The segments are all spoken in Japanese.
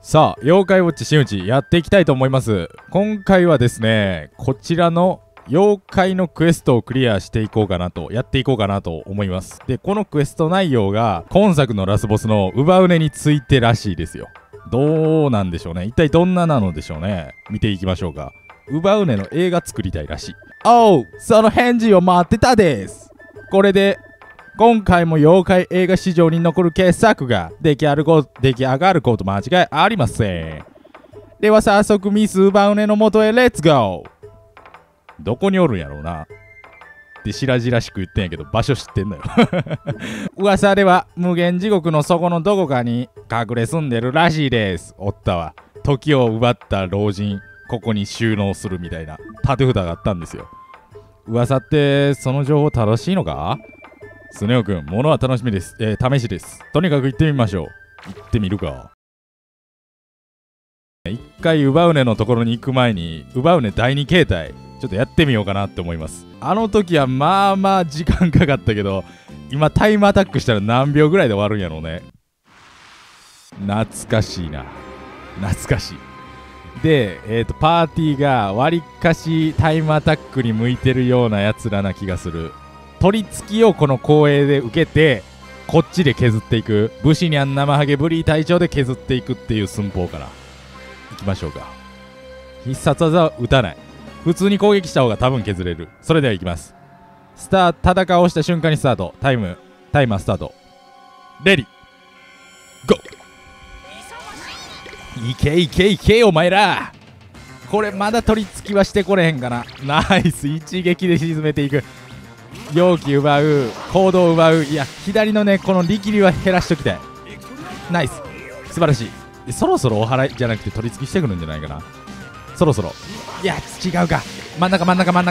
さあ、妖怪ウォッチ真打ちやっていきたいと思います。今回はですね、こちらの妖怪のクエストをクリアしていこうかなと、やっていこうかなと思います。で、このクエスト内容が今作のラスボスのウバウネについてらしいですよ。どうなんでしょうね。一体どんななのでしょうね。見ていきましょうか。ウバウネの映画作りたいらしい。おう、その返事を待ってたです。これで今回も妖怪映画史上に残る傑作が出来上がること間違いありません。では早速ミス・ウバウネの元へレッツゴー。どこにおるんやろうなって白々しく言ってんやけど、場所知ってんのよ噂では無限地獄の底のどこかに隠れ住んでるらしいです。おったわ。時を奪った老人、ここに収納するみたいな縦札があったんですよ。噂ってその情報正しいのか？スネ夫くん、物は楽しみです。試しです。とにかく行ってみましょう。行ってみるか。一回ウバウネのところに行く前に、ウバウネ第2形態、ちょっとやってみようかなって思います。あの時はまあまあ時間かかったけど、今タイムアタックしたら何秒ぐらいで終わるんやろうね。懐かしいな。懐かしい。で、パーティーがわりかしタイムアタックに向いてるようなやつらな気がする。取り付きをこの光栄で受けてこっちで削っていく。武士にゃん生ハゲブリー隊長で削っていくっていう寸法からいきましょうか。必殺技は打たない。普通に攻撃した方が多分削れる。それではいきます。戦をした瞬間にスタート。タイマースタート。レディゴー。いけいけいけお前ら。これまだ取り付きはしてこれへんかな。ナイス。一撃で沈めていく。容器奪う、行動奪う。いや、左のね、この力量は減らしときたい。ナイス、素晴らしい。そろそろお祓いじゃなくて取り付きしてくるんじゃないかな。そろそろ。いや、違うか。真ん中、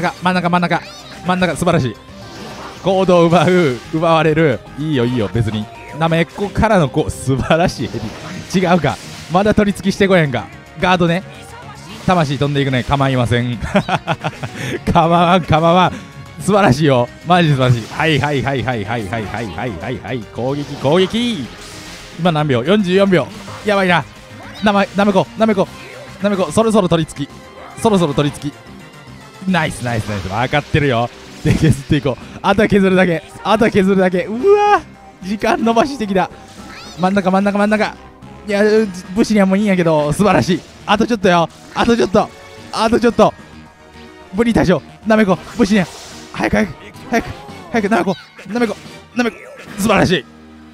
素晴らしい。行動奪われる。いいよ、別に。なめっこからの素晴らしいヘビ。違うか。まだ取り付きしてこへんか。ガードね。魂飛んでいくね。構いません。構わん。素晴らしいよ。マジで素晴らしい。はい。攻撃。今何秒？ 44 秒。やばいな。なめこ。そろそろ取り付き。ナイス。分かってるよ。で、削っていこう。あとは削るだけ。うわ時間伸ばしてきた。真ん中。いや、武士にはもういいんやけど、素晴らしい。あとちょっとよ。あとちょっと。ブリー隊長。なめこ。武士には。早くなめこ素晴らし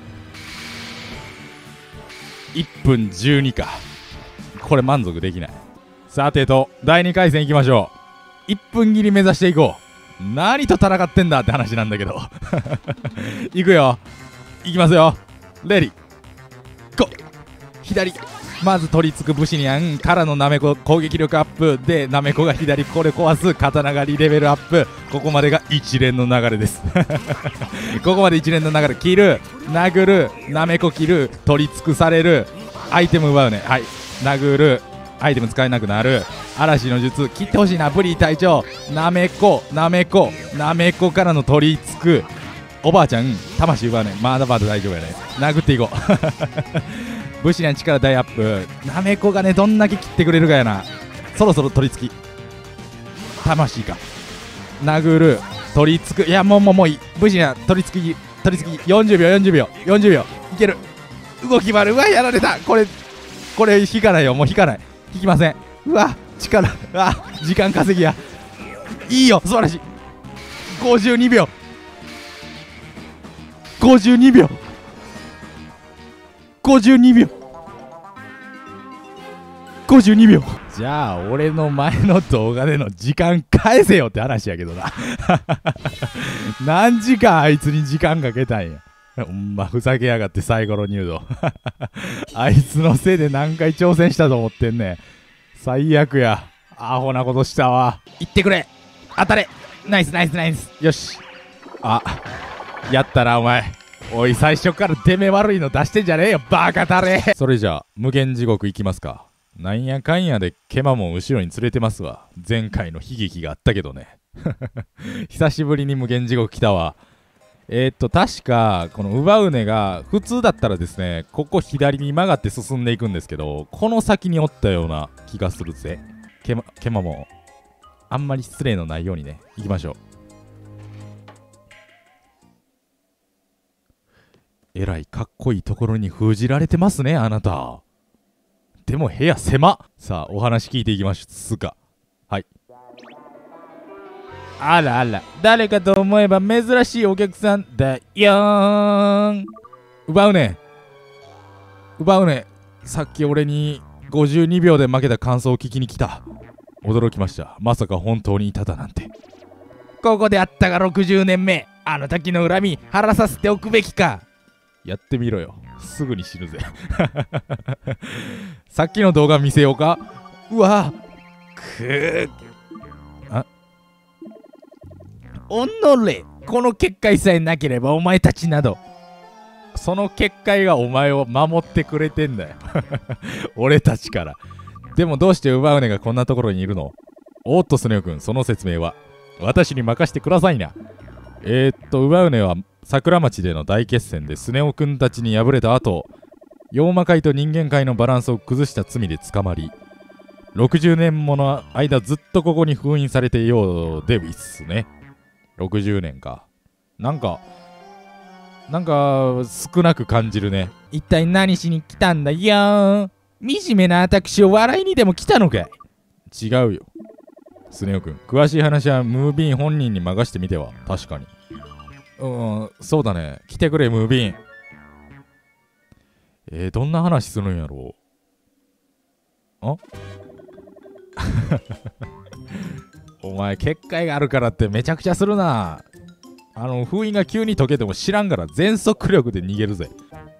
い。1分12か。これ満足できない。さてと第2回戦いきましょう。1分切り目指していこう。何と戦ってんだって話なんだけどいくよ。いきますよ。レディゴー。左。まず取り付く武士にゃんからのなめこ攻撃力アップで、なめこが左これ壊す。刀狩りレベルアップ。ここまでが一連の流れですここまで一連の流れ。切る、殴る、なめこ切る、取り尽くされる、アイテム奪うね。はい、殴る、アイテム使えなくなる。嵐の術切ってほしいな。ブリー隊長。なめこからの取り付く。おばあちゃん魂奪うね。まだ大丈夫やね。殴っていこう武士には力大アップ。なめこがねどんだけ切ってくれるかやな。そろそろ取り付き。魂か。殴る、取り付く。いやもういい。武士には取り付き40秒いける。動き丸。うわやられた。これ引かないよ。もう引かない。引きません。うわ力。時間稼ぎや。いいよ、素晴らしい。52秒。じゃあ俺の前の動画での時間返せよって話やけどな何時間あいつに時間かけたんや。ほんまふざけやがって。サイコロ入道あいつのせいで何回挑戦したと思ってんねん。最悪や。アホなことしたわ。言ってくれ。当たれ。ナイス。よし。やったなお前。おい、最初から出目悪いの出してんじゃねえよバカタレ。それじゃあ無限地獄行きますか。なんやかんやでケマも後ろに連れてますわ。前回の悲劇があったけどね久しぶりに無限地獄来たわ。 確か、このウバウネが、普通だったらですね、ここ左に曲がって進んでいくんですけど、この先におったような気がするぜ。ケマも、あんまり失礼のないようにね、行きましょう。えらいかっこいいところに封じられてますね、あなた。でも部屋狭っ。さあ、お話聞いていきましょう。つか。はい。あらあら、誰かと思えば珍しいお客さんだよーん。奪うね。さっき俺に52秒で負けた感想を聞きに来た。驚きました。まさか本当にいただなんて。ここであったが60年目。あの時の恨み晴らさせておくべきか。やってみろよ。すぐに死ぬぜ。さっきの動画見せようか。うわおのれ、この結界さえなければお前たちなど。その結界がお前を守ってくれてんだよ。俺たちから。でもどうしてウバウネがこんなところにいるの？おっとスネ夫君、その説明は私に任せてくださいな。ウバウネは桜町での大決戦でスネ夫君たちに敗れた後、妖魔界と人間界のバランスを崩した罪で捕まり、60年もの間ずっとここに封印されていようでいっすね。60年か。なんか少なく感じるね。一体何しに来たんだよーん。惨めな私を笑いにでも来たのかい。違うよ。スネ夫君、詳しい話はムービーン本人に任してみては。確かに。そうだね。来てくれ、ムービーン。どんな話するんやろう。お前、結界があるからってめちゃくちゃするな。封印が急に解けても知らんから全速力で逃げるぜ。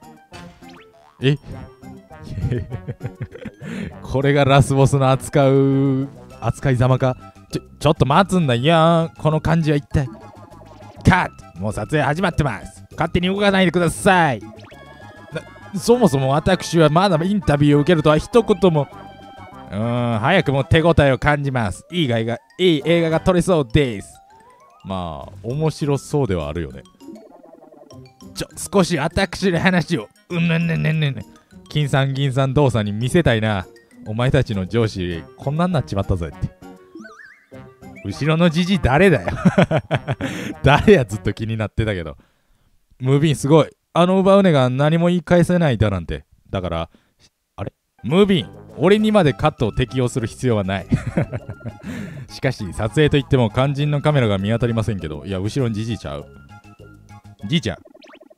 これがラスボスの扱いざまか。ちょっと待つんだよ。この感じは一体。カット。もう撮影始まってます。勝手に動かないでください。そもそも私はまだインタビューを受けるとは一言も。早くも手応えを感じます。いい映画が撮れそうです。まあ、面白そうではあるよね。少し私の話を。金さん銀さん動作に見せたいな。お前たちの上司、こんなんなっちまったぜって。後ろのじじ誰だよ。誰や、ずっと気になってたけど。ムービーンすごい。ウバウネが何も言い返せないだなんて。だから、あれムービーン、俺にまでカットを適用する必要はない。しかし、撮影といっても肝心のカメラが見当たりませんけど、いや、後ろにじじいちゃう。じいちゃん。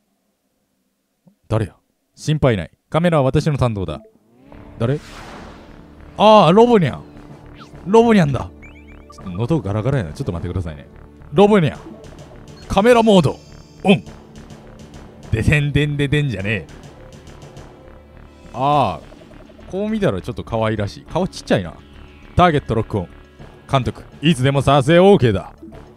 誰や？心配ない。カメラは私の担当だ。誰？ああ、ロボニャンだ。ちょっと喉ガラガラやな。ちょっと待ってくださいね。ロボニャン。カメラモード。オン。ででんじゃねえ。ああ、こう見たらちょっと可愛らしい。顔ちっちゃいな。ターゲットロックオン。監督、いつでも撮影 OK だ。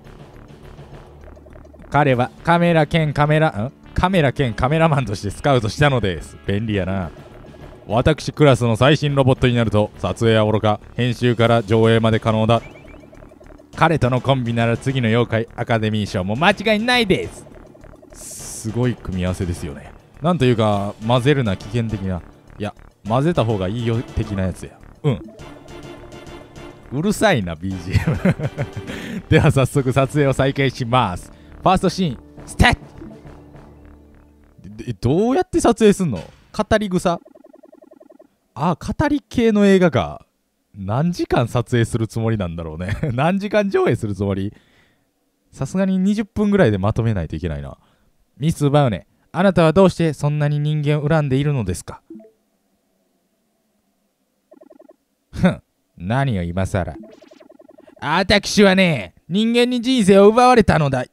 彼はカメラ兼カメラマンとしてスカウトしたのです。便利やな。私クラスの最新ロボットになると撮影はおろか編集から上映まで可能だ。彼とのコンビなら次の妖怪アカデミー賞も間違いないです。すごい組み合わせですよね。なんというか混ぜるな危険的な。いや混ぜた方がいいよ的なやつや。うるさいな BGM。 では早速撮影を再開します。ファーストシーンスタート。どうやって撮影すんの？語り草？語り系の映画か。何時間撮影するつもりなんだろうね。何時間上映するつもり？さすがに20分ぐらいでまとめないといけないな。ミス・バウネ、あなたはどうしてそんなに人間を恨んでいるのですか？何を今さら。私はね、人間に人生を奪われたのだ。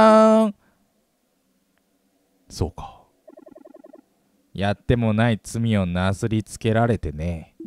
そうか。やってもない罪をなすりつけられてね。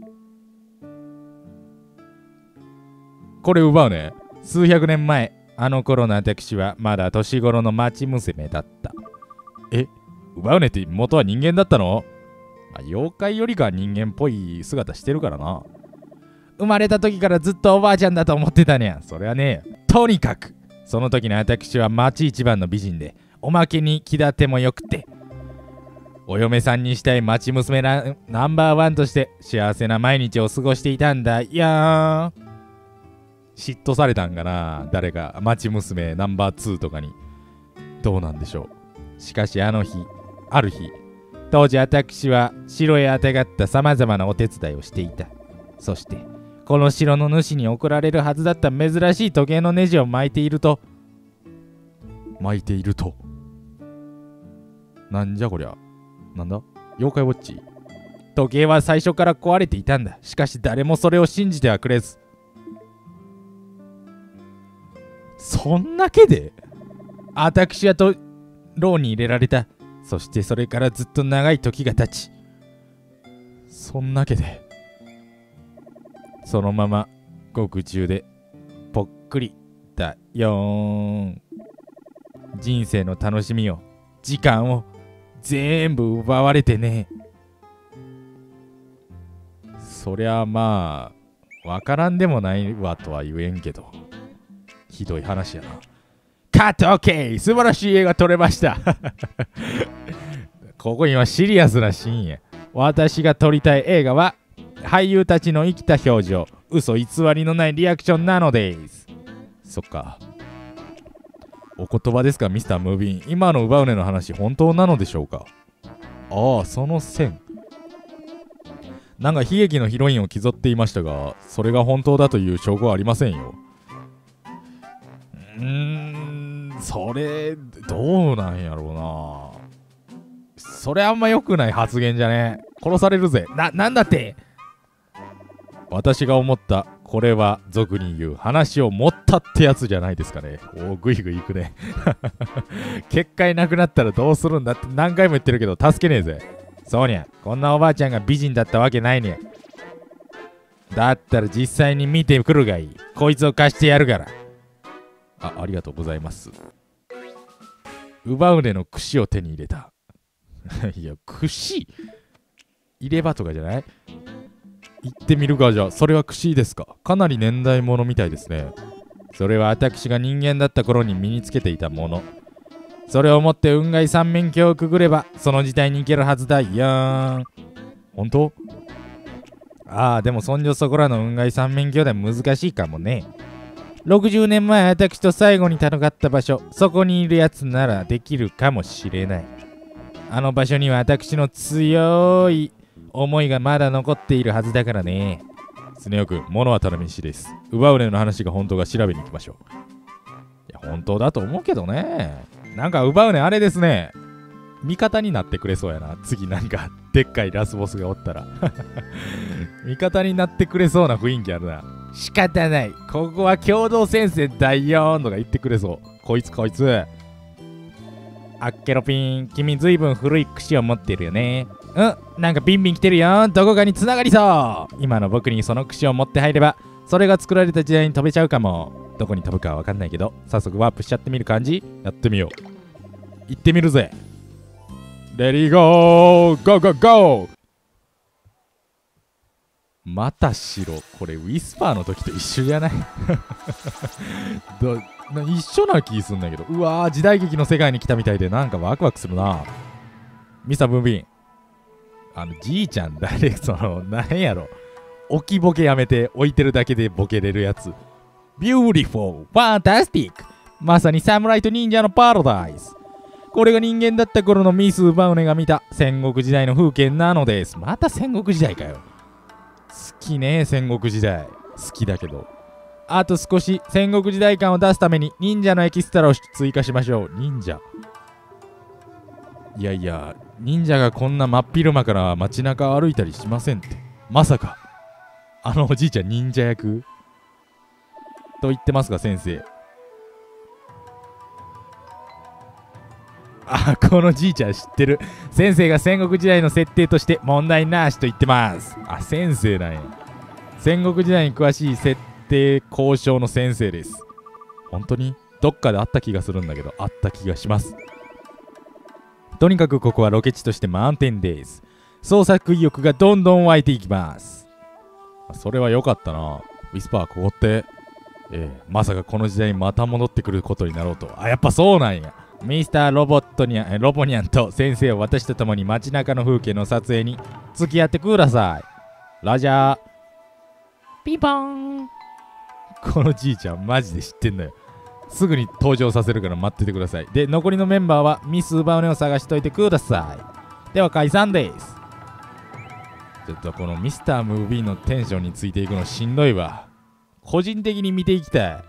これ奪うね。数百年前、あの頃の私はまだ年頃の町娘だった。奪うねって元は人間だったの？妖怪よりか人間っぽい姿してるからな。生まれた時からずっとおばあちゃんだと思ってたねや。それはね、とにかくその時の私は町一番の美人で、 おまけに気立てもよくて、お嫁さんにしたい町娘ナンバーワンとして幸せな毎日を過ごしていたんだ。いやー、嫉妬されたんかな、誰か町娘ナンバー2とかに。どうなんでしょう。しかしある日、当時私は城へあてがったさまざまなお手伝いをしていた。そしてこの城の主に贈られるはずだった珍しい時計のネジを巻いているとなんじゃこりゃ、なんだ、妖怪ウォッチ。時計は最初から壊れていたんだ。しかし誰もそれを信じてはくれず、そんだけで私は牢に入れられた。そしてそれからずっと長い時が経ち、そんだけでそのまま獄中でぽっくりだよーん。人生の楽しみを、時間を全部奪われてね。そりゃまあわからんでもないわとは言えんけど、ひどい話やな。カット OK、 素晴らしい映画撮れましたここ今シリアスなシーンや。私が撮りたい映画は俳優たちの生きた表情、嘘偽りのないリアクションなのです。そっか、お言葉ですかミスタームービーン。今のウバウネの話本当なのでしょうか。ああ、その線、なんか悲劇のヒロインを気取っていましたが、それが本当だという証拠はありませんよ。それどうなんやろうな。それあんま良くない発言じゃね。殺されるぜ。なんだって。私が思った、これは俗に言う話を持ったってやつじゃないですかね。おお、グイグイいくね結界なくなったらどうするんだって何回も言ってるけど助けねえぜ。そうにゃ、こんなおばあちゃんが美人だったわけないにゃ。だったら実際に見てくるがいい。こいつを貸してやるから。ありがとうございます。ウバウネの櫛を手に入れたいや、櫛入れ歯とかじゃない？行ってみるか。じゃあそれは櫛ですか。かなり年代物みたいですね。それは私が人間だった頃に身につけていたもの。それを持って雲外三面鏡をくぐればその時代に行けるはずだ。いやーん、本当？でもそんじょそこらの雲外三面鏡では難しいかもね。60年前私と最後に戦った場所、そこにいるやつならできるかもしれない。あの場所には私の強い思いがまだ残っているはずだからね。スネ夫君、物は頼みしです。ウバウネの話が本当か調べに行きましょう。いや、本当だと思うけどね。なんかウバウネあれですね、味方になってくれそうやな。次なんかでっかいラスボスがおったら味方になってくれそうな雰囲気あるな。仕方ない、ここは共同戦線第4とか言ってくれそう。こいつあっけろピン、君ずいぶん古い櫛を持ってるよね。なんかビンビン来てるよ。どこかに繋がりそう。今の僕にその櫛を持って入ればそれが作られた時代に飛べちゃうかも。どこに飛ぶかは分かんないけど早速ワープしちゃってみる感じ。やってみよう。行ってみるぜ。レディーゴーゴーゴーゴー。また白。これウィスパーの時と一緒じゃない一緒な気すんだけど。うわー、時代劇の世界に来たみたいでなんかワクワクするな。ミスターブンビン、じいちゃん誰なんやろ、置きボケやめて置いてるだけでボケれるやつ。ビューティフォー、ファンタスティック、まさに侍と忍者のパラダイス。これが人間だった頃のミス・ウバウネが見た戦国時代の風景なのです。また戦国時代かよ。好きね、戦国時代好きだけど、あと少し戦国時代感を出すために忍者のエキストラを追加しましょう。忍者、いやいや、忍者がこんな真っ昼間から街中歩いたりしませんって。まさかおじいちゃん忍者役と言ってますが先生。このじいちゃん知ってる。先生が戦国時代の設定として問題なしと言ってます。先生なんや。戦国時代に詳しい設定交渉の先生です。本当にどっかであった気がするんだけど、あった気がします。とにかくここはロケ地として満点です。創作意欲がどんどん湧いていきます。それは良かったな。ウィスパー、ここってまさかこの時代にまた戻ってくることになろうと。やっぱそうなんや。 ミスターロボニャンと先生は私と共に街中の風景の撮影に付き合ってください。ラジャー。ピンポーン。このじいちゃんマジで知ってんのよ。すぐに登場させるから待っててください。で、残りのメンバーはミス・ウバウネを探しといてください。では解散です。ちょっとこのミスター・ムービーのテンションについていくのしんどいわ。個人的に見ていきたい。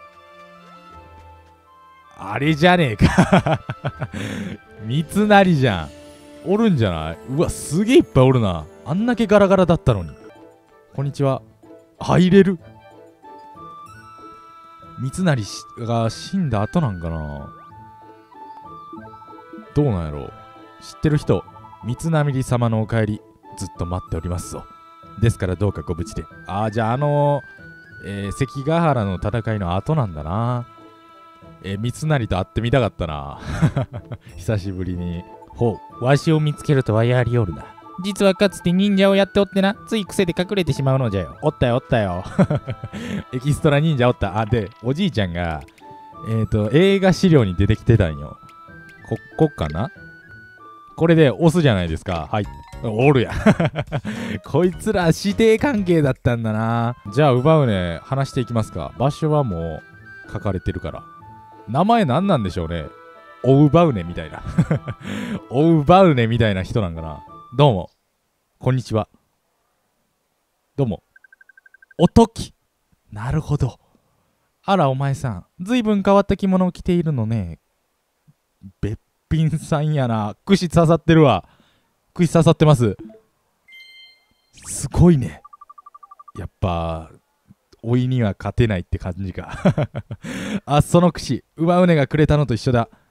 あれじゃねえか三成じゃん。おるんじゃない？うわ、すげえいっぱいおるな。あんだけガラガラだったのに。こんにちは。入れる？三成が死んだ後なんかな。どうなんやろう。知ってる人、三成様のお帰りずっと待っておりますぞ。ですからどうかご無事で。じゃあ関ヶ原の戦いの後なんだな。三成と会ってみたかったな久しぶりに。ほう、わしを見つけるとはやりおるな。実はかつて忍者をやっておってな、つい癖で隠れてしまうのじゃよ。おったよおったよエキストラ忍者おった。でおじいちゃんが映画資料に出てきてたんよ。こっかな。これで押すじゃないですか。はい、おるやこいつら師弟関係だったんだな。じゃあ奪うね、話していきますか。場所はもう書かれてるから。名前何なんでしょうね。おうばうねみたいなおうばうねみたいな人なんかな。どうもこんにちは。どうもおとき。なるほど。あらお前さん、ずいぶん変わった着物を着ているのね。べっぴんさんやな。串刺さってるわ。串刺さってます。すごいね。やっぱ老いには勝てないって感じかその串、奪うねがくれたのと一緒だ。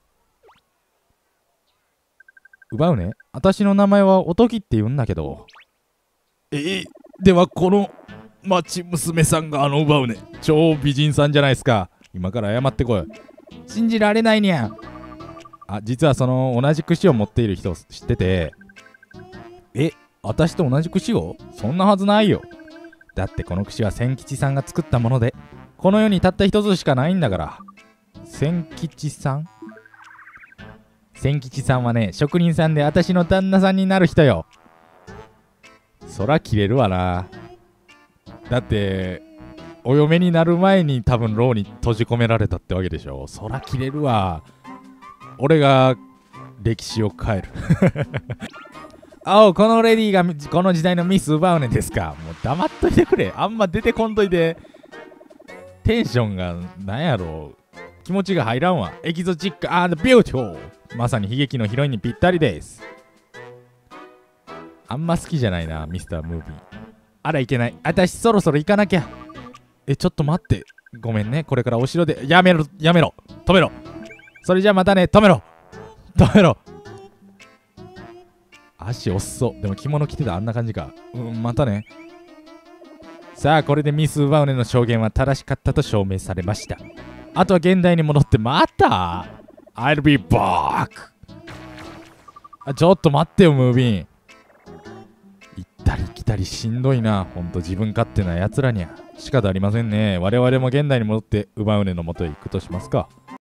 奪うね、私の名前はおときって言うんだけど。ではこの町娘さんが奪うね、超美人さんじゃないですか。今から謝ってこい。信じられないにゃ。実はその同じ串を持っている人知ってて。私と同じ串を？そんなはずないよ。だってこの串は千吉さんが作ったもので、この世にたった一つしかないんだから。千吉さん？千吉さんはね、職人さんで私の旦那さんになる人よ。そら切れるわな。だってお嫁になる前に多分牢に閉じ込められたってわけでしょ。そら切れるわ。俺が歴史を変えるこのレディーがこの時代のミス・ウバウネですか。もう黙っといてくれ。あんま出てこんといて。テンションがなんやろう。気持ちが入らんわ。エキゾチック&ビューティフル。まさに悲劇のヒロインにぴったりです。あんま好きじゃないな、ミスター・ムービー。あらいけない。私そろそろ行かなきゃ。ちょっと待って。ごめんね。これからお城で。やめろ。止めろ。それじゃまたね。止めろ。足遅そう。でも着物着てたあんな感じか。またね。さあ、これでミス・ウバウネの証言は正しかったと証明されました。あとは現代に戻ってまた I'll be back。 ちょっと待ってよ、ムービー。行ったり来たりしんどいな。ほんと自分勝手なやつらには仕方ありませんね。我々も現代に戻ってウバウネの元へ行くとしますか。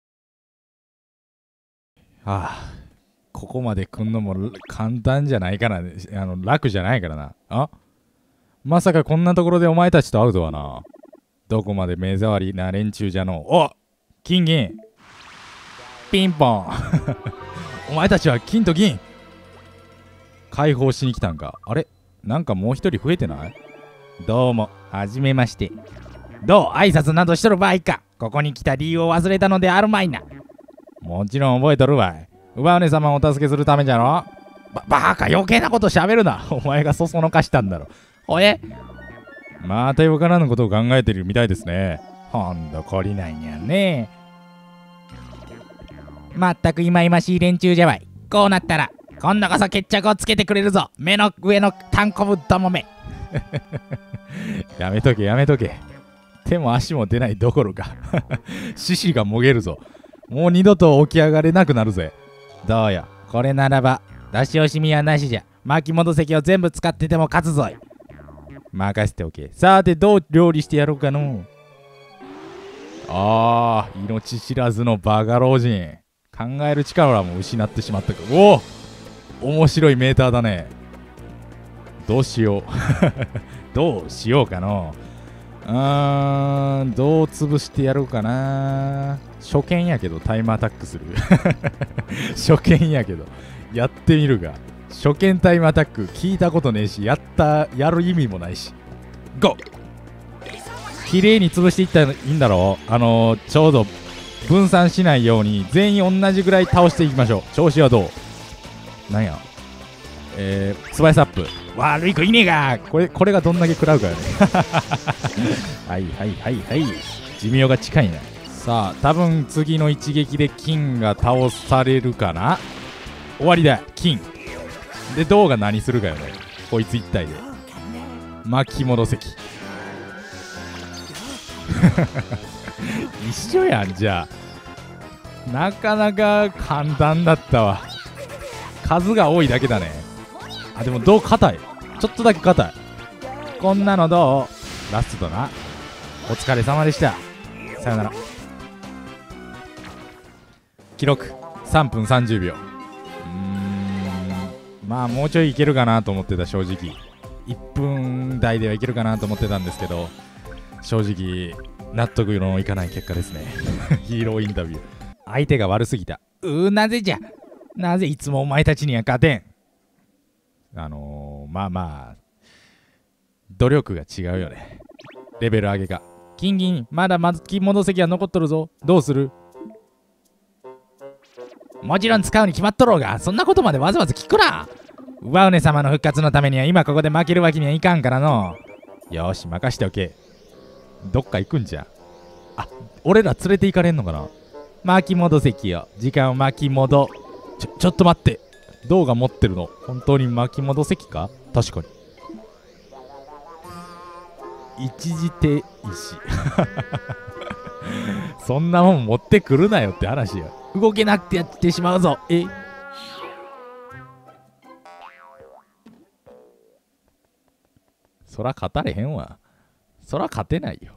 ここまで来んのも簡単じゃないからね。楽じゃないからな。まさかこんなところでお前たちと会うとはな。どこまで目障りな連中じゃの。金銀ピンポンお前たちは金と銀解放しに来たんか。あれ、なんかもう一人増えてない？どうも、はじめまして。どう挨拶などしとる場合か。ここに来た理由を忘れたのであるまいな。もちろん覚えとるわい。ウバウネ様をお助けするためじゃろ。バカ、余計なこと喋るな。お前がそそのかしたんだろ。またよからぬことを考えてるみたいですね。ほんと懲りないにゃんね。まったく忌々しい連中じゃわい。こうなったら今度こそ決着をつけてくれるぞ。目の上のたんこぶどもめやめとけ。手も足も出ないどころか獅子がもげるぞ。もう二度と起き上がれなくなるぜ。どうよ、これならば出し惜しみはなしじゃ。巻き戻席を全部使ってても勝つぞい。任せておけ。さてどう料理してやろうかの。命知らずのバカ老人。 考える力も失ってしまったか。おお、面白いメーターだね。どうしようどうしようかな。どう潰してやろうかな。初見やけどタイムアタックする初見やけどやってみるが。初見タイムアタック聞いたことねえし、やる意味もないし。ゴー。綺麗に潰していったらいいんだろう。ちょうど分散しないように全員同じぐらい倒していきましょう。調子はどうなんや。スパイスアップ。悪い子いねえが。これがどんだけ食らうかよねはいはいはいはい。寿命が近いな。さあ、多分次の一撃で金が倒されるかな。終わりだ。金で銅が何するかよね。こいつ一体で巻き戻せき一緒やん。じゃあなかなか簡単だったわ。数が多いだけだね。あ、でも銅硬い。ちょっとだけ硬い。こんなのどう？ラストだな。お疲れ様でした。さよなら。記録3分30秒。まあもうちょいいけるかなと思ってた。正直1分台ではいけるかなと思ってたんですけど、正直納得のいかない結果ですねヒーローインタビュー。相手が悪すぎた。なぜじゃ。なぜいつもお前たちには勝てん。まあまあ努力が違うよね。レベル上げが。金銀まだ巻き戻せきは残っとるぞ。どうする。もちろん使うに決まっとろうが、そんなことまでわざわざ聞くな。ワウネ様の復活のためには今ここで負けるわけにはいかんからの。よし任しておけ。どっか行くんじゃ。あ、俺ら連れて行かれんのかな。巻き戻せきよ。時間を巻き戻。ちょっと待って。銅が持ってるの本当に巻き戻せきか。確かに一時停止そんなもん持ってくるなよって話よ。動けなくてやってしまうぞ。そら勝たれへんわ。そら勝てないよ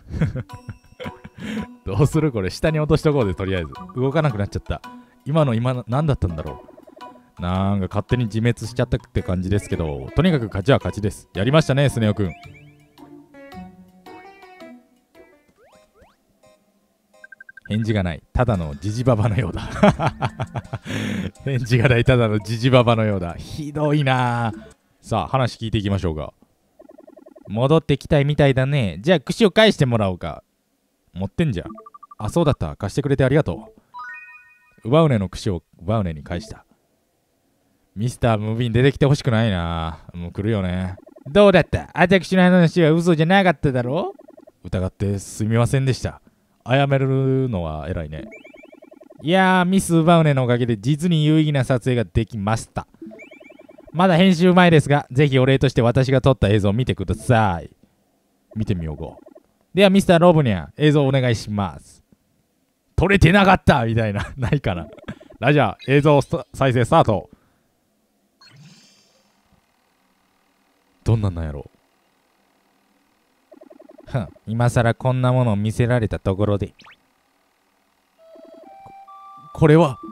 どうするこれ。下に落としとこうで。とりあえず動かなくなっちゃった。今何だったんだろう。なんか勝手に自滅しちゃったって感じですけど、とにかく勝ちは勝ちです。やりましたねスネ夫くん。返事がない。ただのジジババのようだ返事がない。ただのジジババのようだ。ひどいな。さあ話聞いていきましょうか。戻ってきたいみたいだね。じゃあ櫛を返してもらおうか。持ってんじゃん。あ、そうだった。貸してくれてありがとう。ウバウネの櫛をウバウネに返した。ミスタームービーに出てきてほしくないな。もう来るよね。どうだった。私の話は嘘じゃなかっただろう。疑ってすみませんでした。謝めるのは偉いね。いやー、ミス・ウバウネのおかげで実に有意義な撮影ができました。まだ編集前ですが、ぜひお礼として私が撮った映像を見てください。見てみようか。ではミスター・ロブニャン、映像お願いします。撮れてなかったみたいなないかな。ラジャー、映像再生スタート。どんなんなんやろ。今さらこんなものを見せられたところで。これは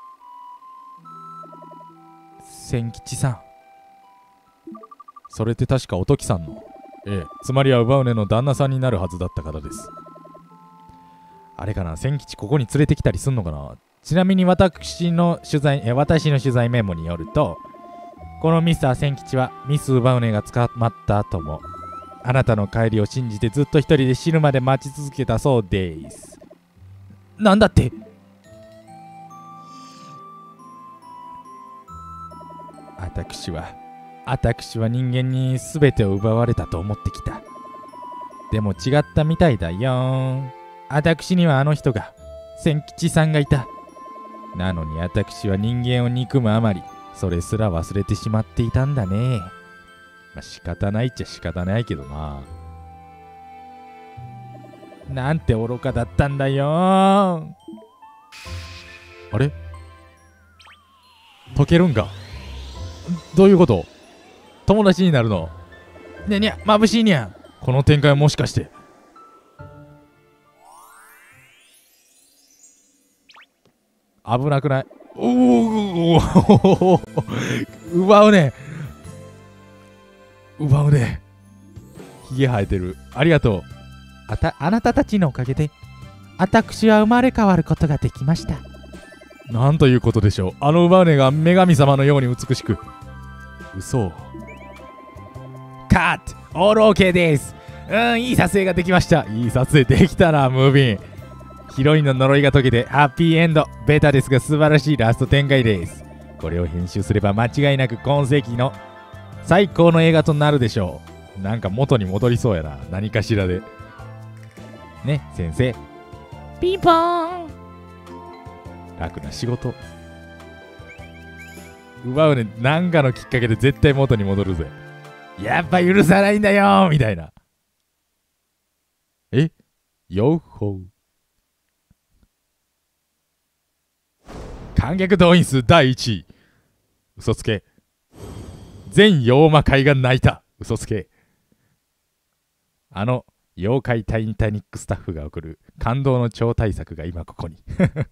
千吉さん。それって確かおときさんの。ええ、つまりはウバウネの旦那さんになるはずだった方です。あれかな、千吉ここに連れてきたりすんのかな。ちなみに私の取材メモによると、このミスター千吉はミス・ウバウネが捕まった後もあなたの帰りを信じてずっと一人で死ぬまで待ち続けたそうです。なんだって。私は人間に全てを奪われたと思ってきた。でも違ったみたいだよ。私にはあの人が、千吉さんがいた。なのに私は人間を憎むあまり、それすら忘れてしまっていたんだね。まあ仕方ないっちゃ仕方ないけどな。なんて愚かだったんだよ。あれ解けるんか。どういうこと。友達になるの。ねえにゃ、眩しいにゃ。この展開はもしかして。 危なくない？おお奪うね。奪うね。ひげ生えてる。ありがとう。 あなたたちのおかげで私は生まれ変わることができました。 なんということでしょう。あの奪うねが女神様のように美しく。嘘。カット。オールオーケーです。いい撮影ができました。いい撮影できたな、ムービン。ヒロインの呪いが解けてハッピーエンド。ベータですが素晴らしいラスト展開です。これを編集すれば間違いなく今世紀の最高の映画となるでしょう。なんか元に戻りそうやな。何かしらで。ね、先生。 ピンポーン。 楽な仕事。奪うね、なんかのきっかけで絶対元に戻るぜ。やっぱ許さないんだよみたいな。ヨッホー。観客動員数第1位。嘘つけ。全妖魔界が泣いた。嘘つけ。あの妖怪タイタニックスタッフが送る感動の超大作が今ここに。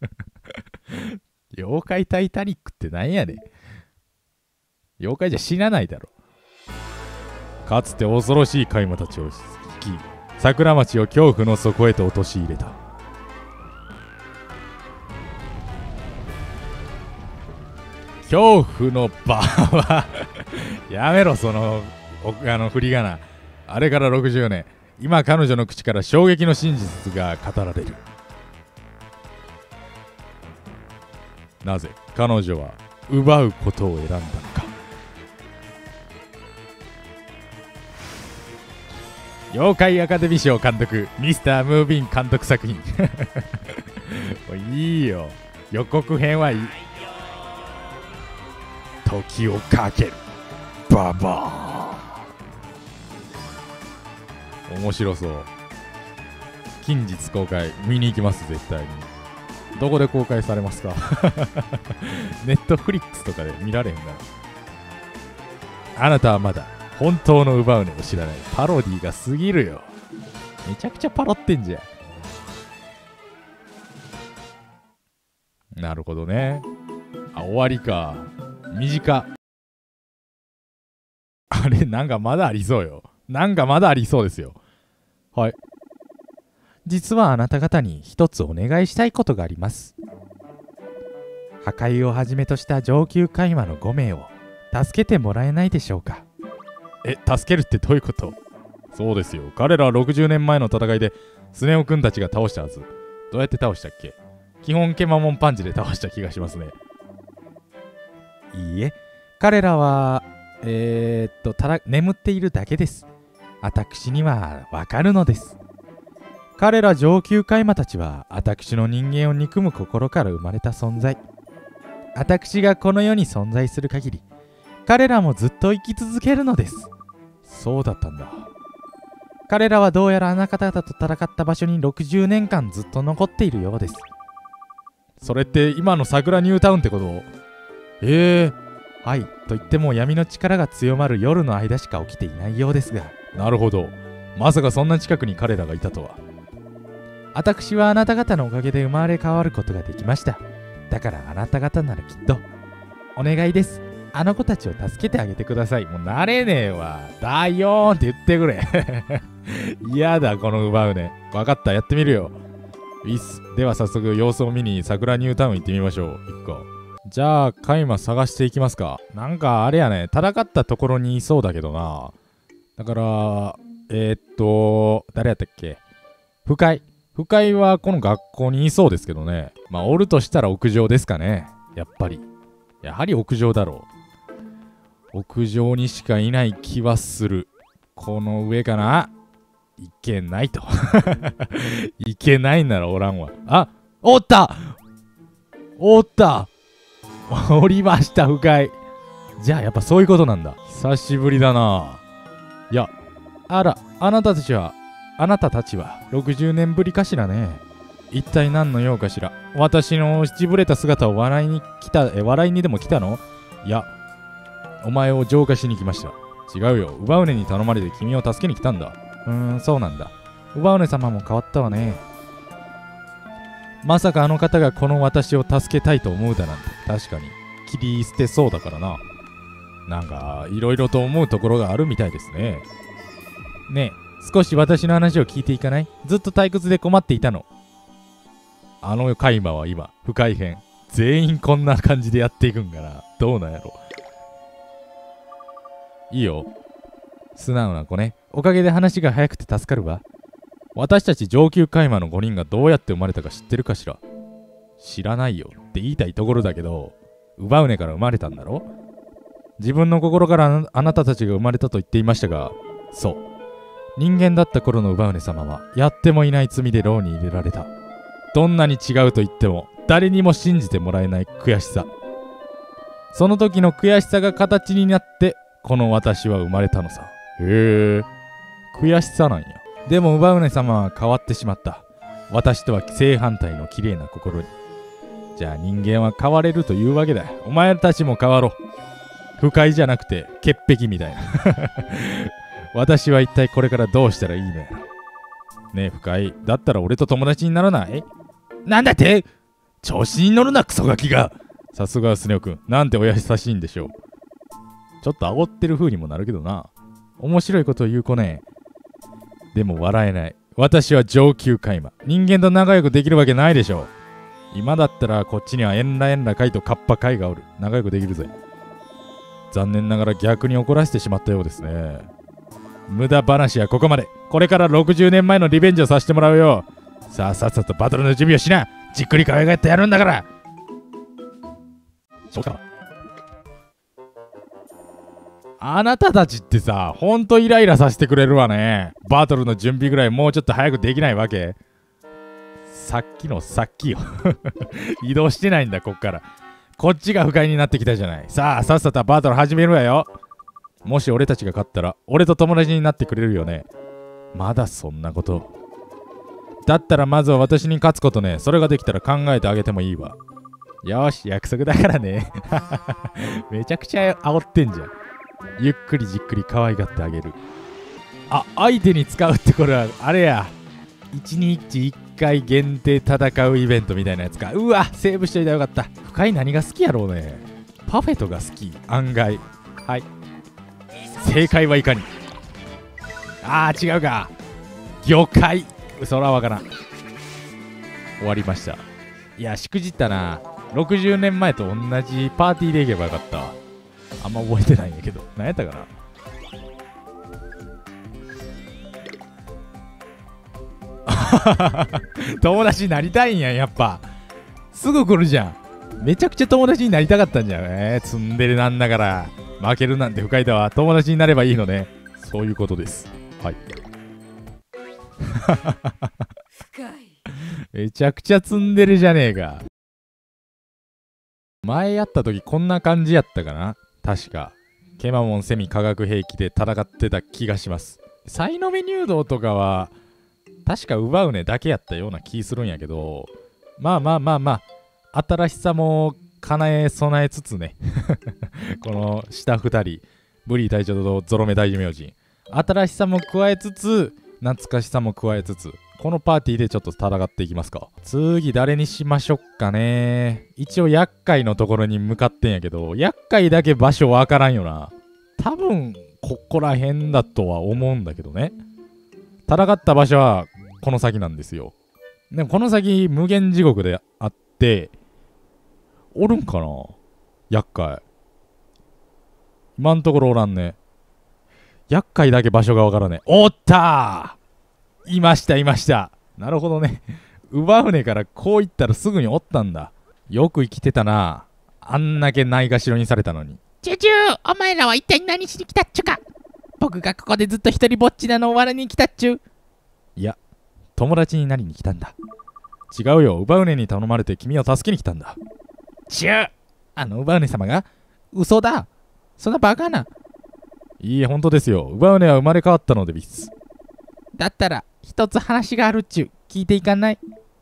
妖怪タイタニックってなんやねん。妖怪じゃ死なないだろ。かつて恐ろしい怪魔たちを引き、桜町を恐怖の底へと陥れた。恐怖の場はやめろ、その振り仮名。あれから60年、今彼女の口から衝撃の真実が語られる。なぜ彼女は奪うことを選んだのか。妖怪アカデミー賞監督ミスター・ムービン監督作品。いいよ、予告編はいい。時をかけるババーン。面白そう。近日公開見に行きます。絶対に。どこで公開されますか？ネットフリックスとかで見られへんな。あなたはまだ本当の奪うねを知らない。パロディが過ぎるよ。めちゃくちゃパロってんじゃん。なるほどね。あ、終わりか。短。あれ、なんかまだありそうよ。なんかまだありそうですよ。はい。 実はあなた方に一つお願いしたいことがあります。破壊をはじめとした上級怪魔の5名を助けてもらえないでしょうか。 助けるってどういうこと？そうですよ。彼らは60年前の戦いでスネ夫くんたちが倒したはず。どうやって倒したっけ？基本ケマモンパンチで倒した気がしますね。 いいえ、彼らはただ眠っているだけです。私にはわかるのです。彼ら上級怪魔たちは私の人間を憎む心から生まれた存在。私がこの世に存在する限り、彼らもずっと生き続けるのです。 そうだったんだ。 彼らはどうやらあなた方と戦った場所に60年間ずっと残っているようです。 それって今の桜ニュータウンってこと？ はい。と言っても闇の力が強まる夜の間しか起きていないようですが。 なるほど。まさかそんな近くに彼らがいたとは。 私はあなた方のおかげで生まれ変わることができました。だからあなた方ならきっと。お願いです。あの子たちを助けてあげてください。 もう慣れねえわ。だよーんって言ってくれ。嫌だ、この奪うね。わかった、やってみるよ。いいっす。では早速様子を見に桜ニュータウン行ってみましょう。行くか。じゃあ、カイマ探していきますか。なんかあれやね、戦ったところにいそうだけどな。だから、誰やったっけ？深井はこの学校にいそうですけどね。まあ、おるとしたら屋上ですかね。やっぱり。やはり屋上だろう。屋上にしかいない気はする。この上かな？いけないと。いけないならおらんわ。あ、おったおりました、深井。じゃあやっぱそういうことなんだ。久しぶりだな。いや、あら、あなたたちは60年ぶりかしらね。一体何の用かしら。私の七ぶれた姿を笑いにでも来たの？いや、お前を浄化しに来ました。違うよ。奪うねに頼まれて君を助けに来たんだ。 そうなんだ。奪うね様も変わったわね。 まさかあの方がこの私を助けたいと思うだなんて。確かに切り捨てそうだからな。なんかいろいろと思うところがあるみたいですね。ねえ、少し私の話を聞いていかない？ずっと退屈で困っていたの。あのカイマは今不快編。全員こんな感じでやっていくんかな。どうなんやろ。いいよ、素直な子ね。おかげで話が早くて助かるわ。私たち上級カイマの5人がどうやって生まれたか知ってるかしら？知らないよって言いたいところだけど、ウバウネから生まれたんだろ？自分の心からあなたたちが生まれたと言っていましたが、そう。人間だった頃のウバウネ様はやってもいない罪で牢に入れられた。どんなに違うと言っても誰にも信じてもらえない悔しさ。その時の悔しさが形になってこの私は生まれたのさ。へえ、悔しさなんや。でもウバウネ様は変わってしまった。私とは正反対の綺麗な心に。じゃあ人間は変われるというわけだ。お前たちも変わろう。不快じゃなくて潔癖みたいな。私は一体これからどうしたらいいのやろ。ねえ不快、だったら俺と友達にならない？なんだって？調子に乗るなクソガキが。さすがスネ夫くん、なんてお優しいんでしょう。ちょっと煽ってる風にもなるけどな。面白いことを言う子ね。でも笑えない。私は上級カイマ。人間と仲良くできるわけないでしょう。今だったらこっちにはエンラエンラカイとカッパカイがおる。仲良くできるぜ。残念ながら逆に怒らせてしまったようですね。無駄話はここまで。これから60年前のリベンジをさせてもらうよ。さあさっさとバトルの準備をしな。じっくり可愛がってやるんだから。そうか。あなたたちってさ、ほんとイライラさせてくれるわね。バトルの準備ぐらいもうちょっと早くできないわけ？さっきのさっきよ。移動してないんだこっから。こっちが不快になってきたじゃない。さあさっさとバトル始めるわよ。もし俺たちが勝ったら俺と友達になってくれるよね。まだそんなこと。だったらまずは私に勝つことね。それができたら考えてあげてもいいわ。よし、約束だからね。めちゃくちゃ煽ってんじゃん。ゆっくりじっくり可愛がってあげる。あ、相手に使うってこれはあれや。1日1回限定戦うイベントみたいなやつか。うわ、セーブしといたらよかった。深い何が好きやろうね。パフェとか好き。案外。はい。正解はいかに。あー、違うか。魚介。そらわからん。終わりました。いや、しくじったな。60年前と同じパーティーで行けばよかったわ。あんま覚えてないんやけど。何やったかな。友達になりたいんや、やっぱ。すぐ来るじゃん。めちゃくちゃ友達になりたかったんじゃん。ツンデレなんだから。負けるなんて不快だわ。友達になればいいのね。そういうことです。はい。めちゃくちゃツンデレじゃねえか。前やった時こんな感じやったかな。確か。ケマモンセミ化学兵器で戦ってた気がします。サイノメ入道とかは確か奪うねだけやったような気するんやけど、まあ新しさも叶え備えつつね。この下2人、ブリー隊長とゾロ目大名人、新しさも加えつつ懐かしさも加えつつ、このパーティーでちょっと戦っていきますか。次誰にしましょっかね。一応厄介のところに向かってんやけど、厄介だけ場所わからんよな。多分ここら辺だとは思うんだけどね。戦った場所はこの先なんですよ。でもこの先無限地獄であっておるんかな、厄介。今んところおらんね。厄介だけ場所がわからねえ。おったー、いました。なるほどね。奪うねからこう言ったらすぐにおったんだ。よく生きてたな。あんだけないがしろにされたのに。 チュチュー、お前らは一体何しに来たっちゅか。僕がここでずっと一人ぼっちなのを笑いに来たっちゅ。 いや、友達になりに来たんだ。違うよ、奪うねに頼まれて君を助けに来たんだ。 チュー、奪うね様が嘘だ。そんなバカな。 いいえ、本当ですよ。奪うねは生まれ変わったのでビス。 だったら一つ話があるっちゅう。聞いていかない？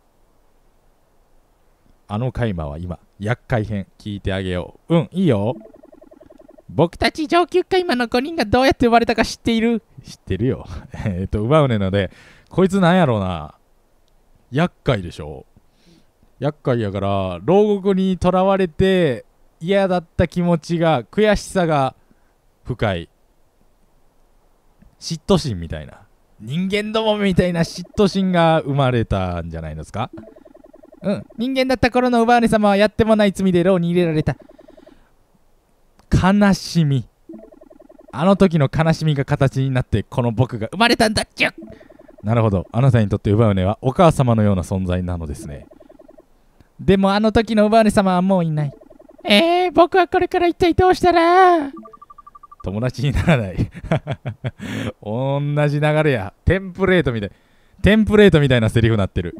あのカイマは今厄介編聞いてあげよう。うん、いいよ。 僕たち上級カイマの5人がどうやって生まれたか知っている？ 知ってるよ。奪うねのでこいつなんやろうな。厄介でしょ。 厄介やから、牢獄にとらわれて嫌だった気持ちが、悔しさが深い。嫉妬心みたいな。人間どもみたいな嫉妬心が生まれたんじゃないですか。うん。人間だった頃のウバーネ様はやってもない罪で牢に入れられた。悲しみ。あの時の悲しみが形になってこの僕が生まれたんだっちゅ。なるほど。あなたにとってウバーネはお母様のような存在なのですね。でもあの時のウバーネ様はもういない。 僕はこれから一体どうしたら。 友達にならない同じ流れや。テンプレートみたいなセリフになってる。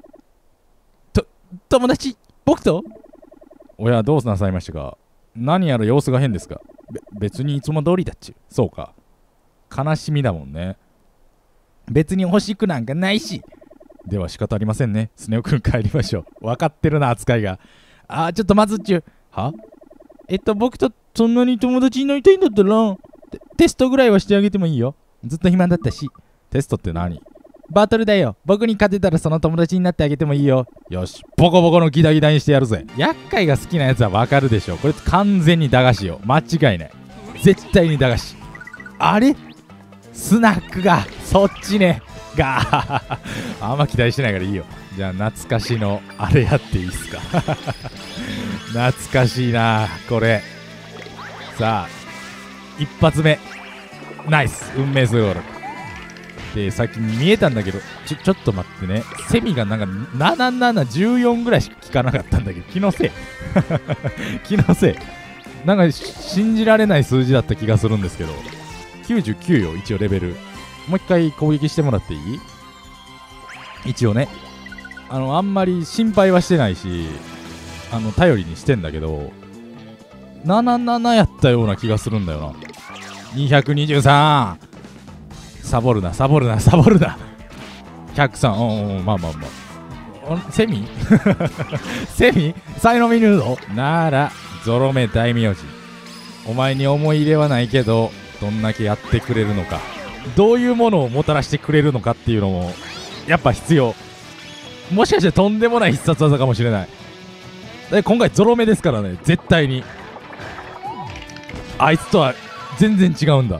友達、僕と。 おや、どうなさいましたか。何やら様子が変ですか。別にいつも通りだっちゅ。そうか。悲しみだもんね。 別に欲しくなんかないし。 では仕方ありませんね。スネ夫くん帰りましょう。分かってるな、扱いが。 ちょっとまずっちゅ。 は？ 僕とそんなに友達になりたいんだったら、テストぐらいはしてあげてもいいよ。ずっと暇だったし。 テストって何？ バトルだよ。僕に勝てたらその友達になってあげてもいいよ。 よし、ボコボコのギダギダにしてやるぜ。厄介が好きなやつはわかるでしょ。これ完全に駄菓子よ。間違いない。絶対に駄菓子。 あれ？スナックが。 そっちね。あんま期待してないからいいよ。じゃあ懐かしのあれやっていいっすか。懐かしいなこれ。さあ一発目ナイス運命すごろくで、先に見えたんだけど、ちょっと待ってね。セミがなんか7714ぐらいしか効かなかったんだけど、気のせい気のせい。なんか信じられない数字だった気がするんですけど、99よ一応レベル。もう一回攻撃してもらっていい？一応ね、あんまり心配はしてないし、頼りにしてんだけど、77やったような気がするんだよな。223。サボるな。103。まあ。セミセミ才能見るぞ。なら、ゾロ目大名字。お前に思い入れはないけど、どんだけやってくれるのか。どういうものをもたらしてくれるのかっていうのもやっぱ必要。もしかしてとんでもない必殺技かもしれない。で今回ゾロ目ですからね。絶対にあいつとは全然違うんだ。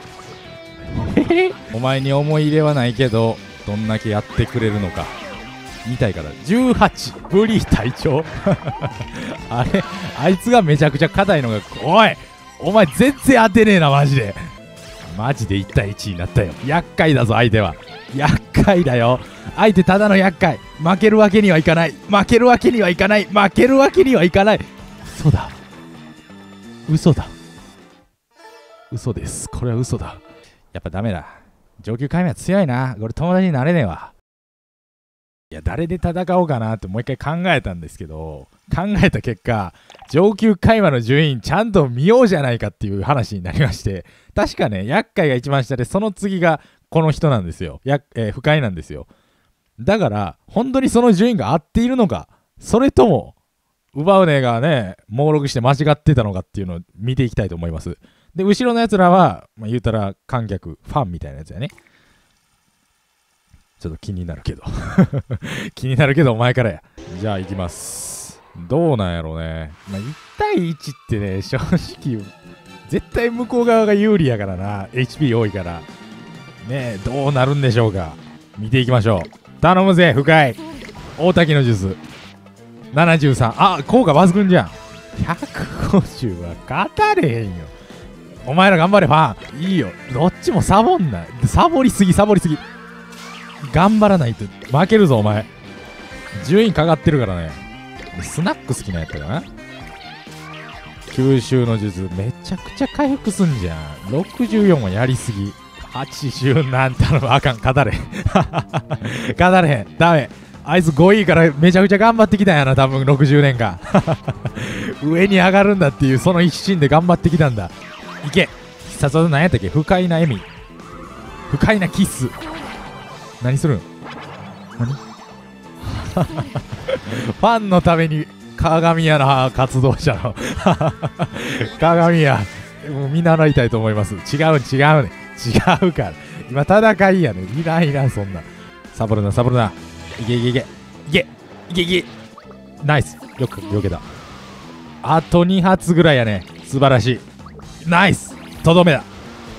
お前に思い入れはないけどどんだけやってくれるのかみたいから。18ブリ隊長あいつがめちゃくちゃ硬いのが。お前全然当てねえな。マジで1対1になったよ。厄介だぞ相手は。厄介だよ相手。ただの厄介。負けるわけにはいかない。嘘です。これは嘘だ。やっぱダメだ。上級解明は強いな。これ友達になれねえわ。いや、誰で戦おうかなってもう一回考えたんですけど、考えた結果、上級会話の順位ちゃんと見ようじゃないかっていう話になりまして、確かね、厄介が一番下で、その次がこの人なんですよ。不快なんですよ。だから、本当にその順位が合っているのか、それとも、奪うねがね、猛録して間違ってたのかっていうのを見ていきたいと思います。で、後ろのやつらは、言うたら観客、ファンみたいなやつやね。ちょっと気になるけどお前からや。じゃあ行きます。どうなんやろうね。1対1ってね、正直絶対向こう側が有利やからな。 HP 多いからね。えどうなるんでしょうか。見ていきましょう。頼むぜ深い。大滝の術73。効果抜群じゃん。150は勝たれへんよ。お前ら頑張れファン。いいよ。どっちもサボんな。サボりすぎ。頑張らないと負けるぞお前。順位かかってるからね。スナック好きなやったかな。吸収の術めちゃくちゃ回復すんじゃん。64はやりすぎ。80なんたのあかん。勝たれへん。ダメ。あいつ5位からめちゃくちゃ頑張ってきたんやな。多分60年間上に上がるんだっていうその一心で頑張ってきたんだ。いけ。必殺技何やったっけ。不快な笑み。不快なキス。何するん。何ファンのために鏡やな。活動者の鏡や。もう見習いたいと思います。違うね。違うから今戦いやね。いらんそんな。サボるな。いけ。 ナイス。よく避けた。あと2発ぐらいやね。素晴らしい。ナイス。とどめだ。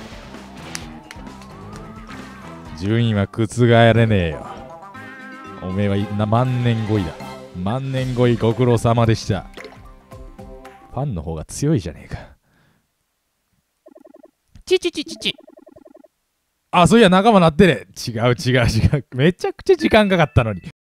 順位は覆れねえよ。おめえは万年5位だ。万年5位ご苦労様でした。ファンの方が強いじゃねえか。あ、そういや仲間なってね。違う。めちゃくちゃ時間かかったのに。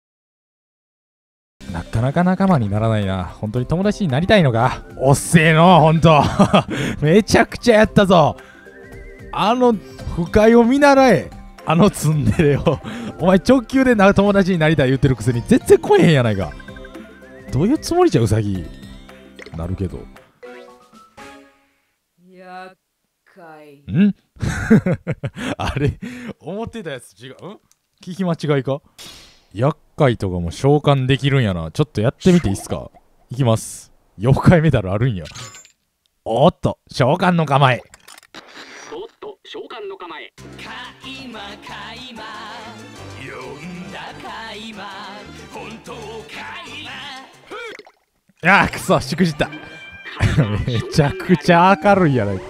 なかなか仲間にならないな。本当に友達になりたいのか。おっせえの、ほんと。めちゃくちゃやったぞ。不快を見習え。ツンデレを。お前直球で友達になりたい言ってるくせに全然来えへんやないか。どういうつもりじゃウサギ。なるけど。 厄介。 んあれ思ってたやつ違う。聞き間違いか。厄介とかも召喚できるんやな。ちょっとやってみていいっすか。いきます。妖怪メダルあるんや。おっと召喚の構え。 おっと召喚の構え。開魔呼んだ開魔本当開魔。 あーくそしくじった。めちゃくちゃ明るいやないか。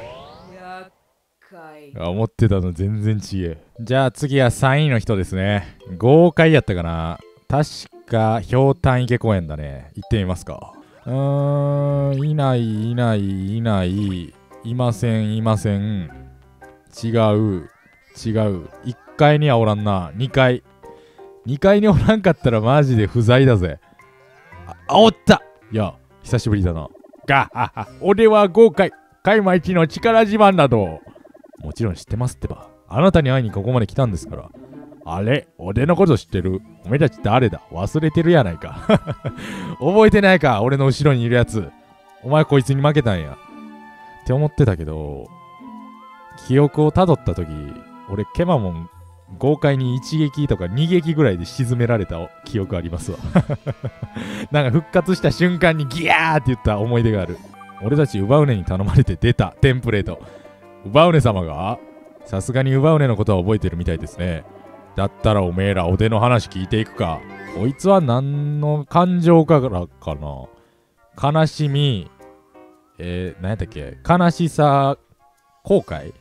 思ってたの全然違え。じゃあ次は3位の人ですね。豪快やったかな。確かひょうたん池公園だね。行ってみますか。いない。いません。違う。1階にはおらんな。2階におらんかったらマジで不在だぜ。おった。いや久しぶりだな。俺は豪快海馬一の力自慢だと。もちろん知ってますってば。あなたに会いにここまで来たんですから。あれ俺のこと知ってる？おめえたち誰だ？忘れてるやないか。覚えてないか？俺の後ろにいるやつ。お前こいつに負けたんや。って思ってたけど、記憶をたどった時、俺ケマモン豪快に一撃とか二撃ぐらいで沈められた記憶ありますわ。なんか復活した瞬間にギャーって言った思い出がある。俺たちウバウネに頼まれて出たテンプレート。ウバウネ様が？さすがにウバウネのことは覚えてるみたいですね。だったらおめえらおでの話聞いていくか。こいつは何の感情からかな。悲しみ、何やったっけ？悲しさ、後悔？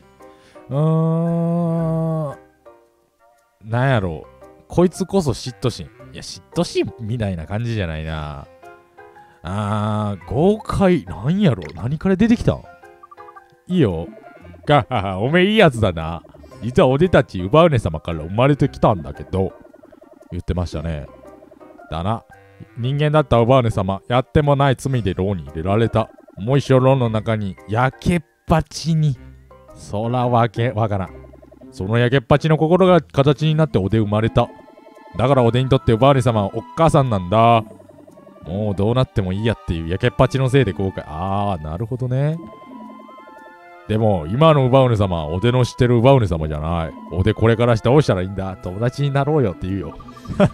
なんやろう。こいつこそ嫉妬心。いや、嫉妬心みたいな感じじゃないな。豪快、なんやろ。何から出てきたん？いいよ。おめえいいやつだな。実は俺たちウバウネ様から生まれてきたんだけど。言ってましたね。だな。人間だったウバウネ様、やってもない罪で牢に入れられた。もう一生牢の中に焼けっぱちに。そらわからん。その焼けっぱちの心が形になっておで生まれた。だからおでにとってウバウネ様はおっ母さんなんだ。もうどうなってもいいやっていう焼けっぱちのせいで後悔。なるほどね。でも今のウバウネ様はおでの知ってるウバウネ様じゃない。おでこれからしてどうしたらいいんだ。友達になろうよって言うよ。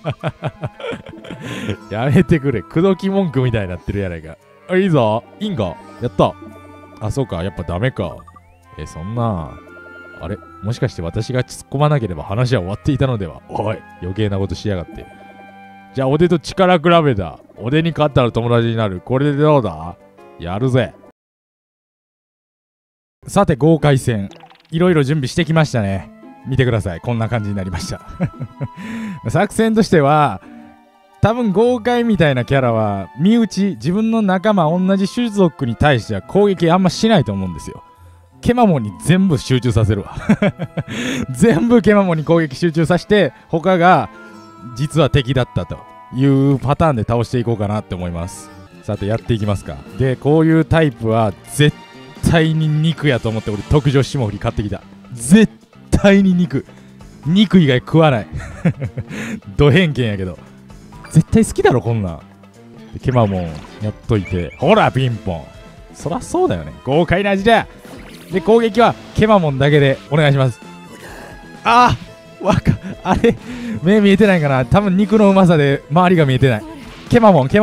やめてくれ。口説き文句みたいになってるやないか。いいぞ。いいんか。やった。そうか。やっぱダメか。そんな。あれもしかして私が突っ込まなければ話は終わっていたのでは。おい。余計なことしやがって。じゃあおでと力比べだ。おでに勝ったら友達になる。これでどうだ？やるぜ。さて豪快戦。いろいろ準備してきましたね。見てください。こんな感じになりました。作戦としては、多分豪快みたいなキャラは身内、自分の仲間同じ種族に対しては攻撃あんましないと思うんですよ。ケマモンに全部集中させるわ。全部ケマモンに攻撃集中させて、他が実は敵だったというパターンで倒していこうかなって思います。さてやっていきますか。でこういうタイプは絶対に肉やと思って俺特上霜降り買ってきた。絶対に肉以外食わない。ド偏見やけど絶対好きだろこんなん。でケマモンやっといて、ほらピンポン。そらそうだよね。豪快な味だ。で攻撃はケマモンだけでお願いします。あれ目見えてないかな。多分肉のうまさで周りが見えてない。ケマモンち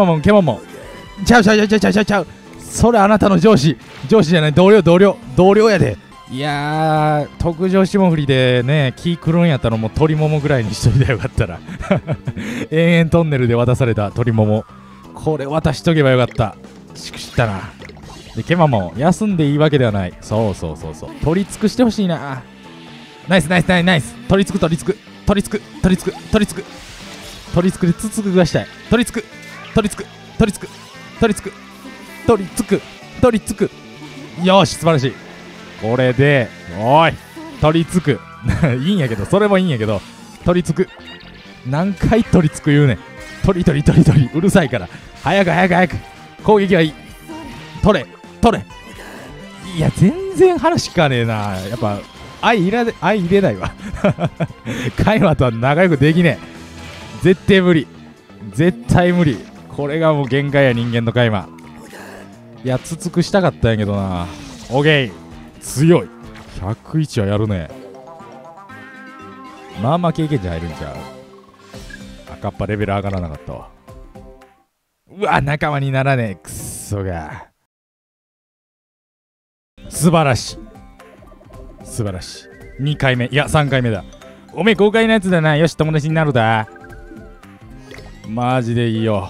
ゃう。それあなたの上司じゃない。同僚やで。 いやー、特上霜降りでね、気狂うんやったらもう鶏ももぐらいにしといたらよかったら。延々トンネルで渡された鶏もも。これ渡しとけばよかった。しくしたな。で、ケマも休んでいいわけではない。そうそうそうそう。取り尽くしてほしいな。ナイスナイスナイスナイス。取り尽く取り尽く。取り尽く取り尽く取り尽く。取り尽くでつつくがしたい。取り尽く取り尽く取り尽く取り尽く取り尽く取り尽く。よーし、素晴らしい。これで、おい、取り尽く。いいんやけど、それもいいんやけど、取り尽く。何回取り尽く言うねん。取り取り取り取り。うるさいから。早く早く早く。攻撃はいい。取れ、取れ。いや、全然話聞かねえな。やっぱ、愛入れないわ。カイマとは仲良くできねえ。絶対無理。絶対無理。これがもう限界や、人間のカイマ。いや、つつくしたかったんやけどな。オッケー。強い。101はやるね。まあまあ経験値入るんちゃう。赤っぱレベル上がらなかったわ。うわ、仲間にならねえ。くっそが。素晴らしい。素晴らしい。2回目。いや、3回目だ。おめえ豪快なやつだな。よし、友達になるだ。マジでいいよ。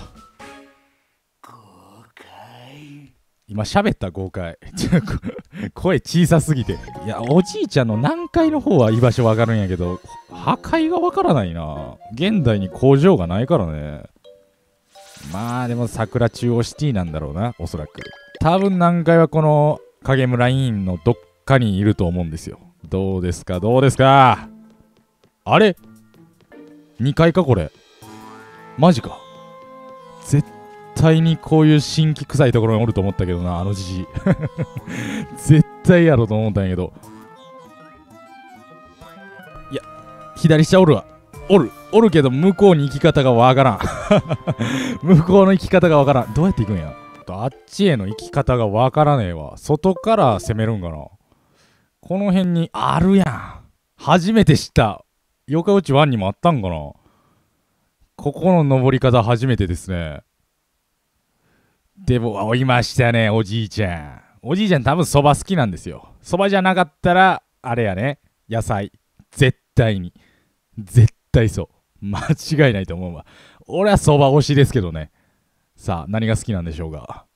今喋った豪快。声小さすぎて。いや、おじいちゃんの南海の方は居場所わかるんやけど、破壊がわからないな。現代に工場がないからね。まあでも桜中央シティなんだろうな、おそらく。多分南海はこの影村委員のどっかにいると思うんですよ。どうですかどうですか。あれ ?2 階かこれ。マジか。絶対にこういう新規臭いところにおると思ったけどな、あのじじい。絶対やろうと思ったんやけど。いや、左下おるわ。おるけど向こうに行き方がわからん。向こうの行き方がわからん。どうやって行くんや。あっちへの行き方がわからねえわ。外から攻めるんかな。この辺にあるやん。初めて知った。ヨカウチ1にもあったんかな。ここの登り方初めてですね。でも、いましたね、おじいちゃん。おじいちゃん多分そば好きなんですよ。そばじゃなかったら、あれやね、野菜。絶対に。絶対そう。間違いないと思うわ。俺はそば推しですけどね。さあ、何が好きなんでしょうか。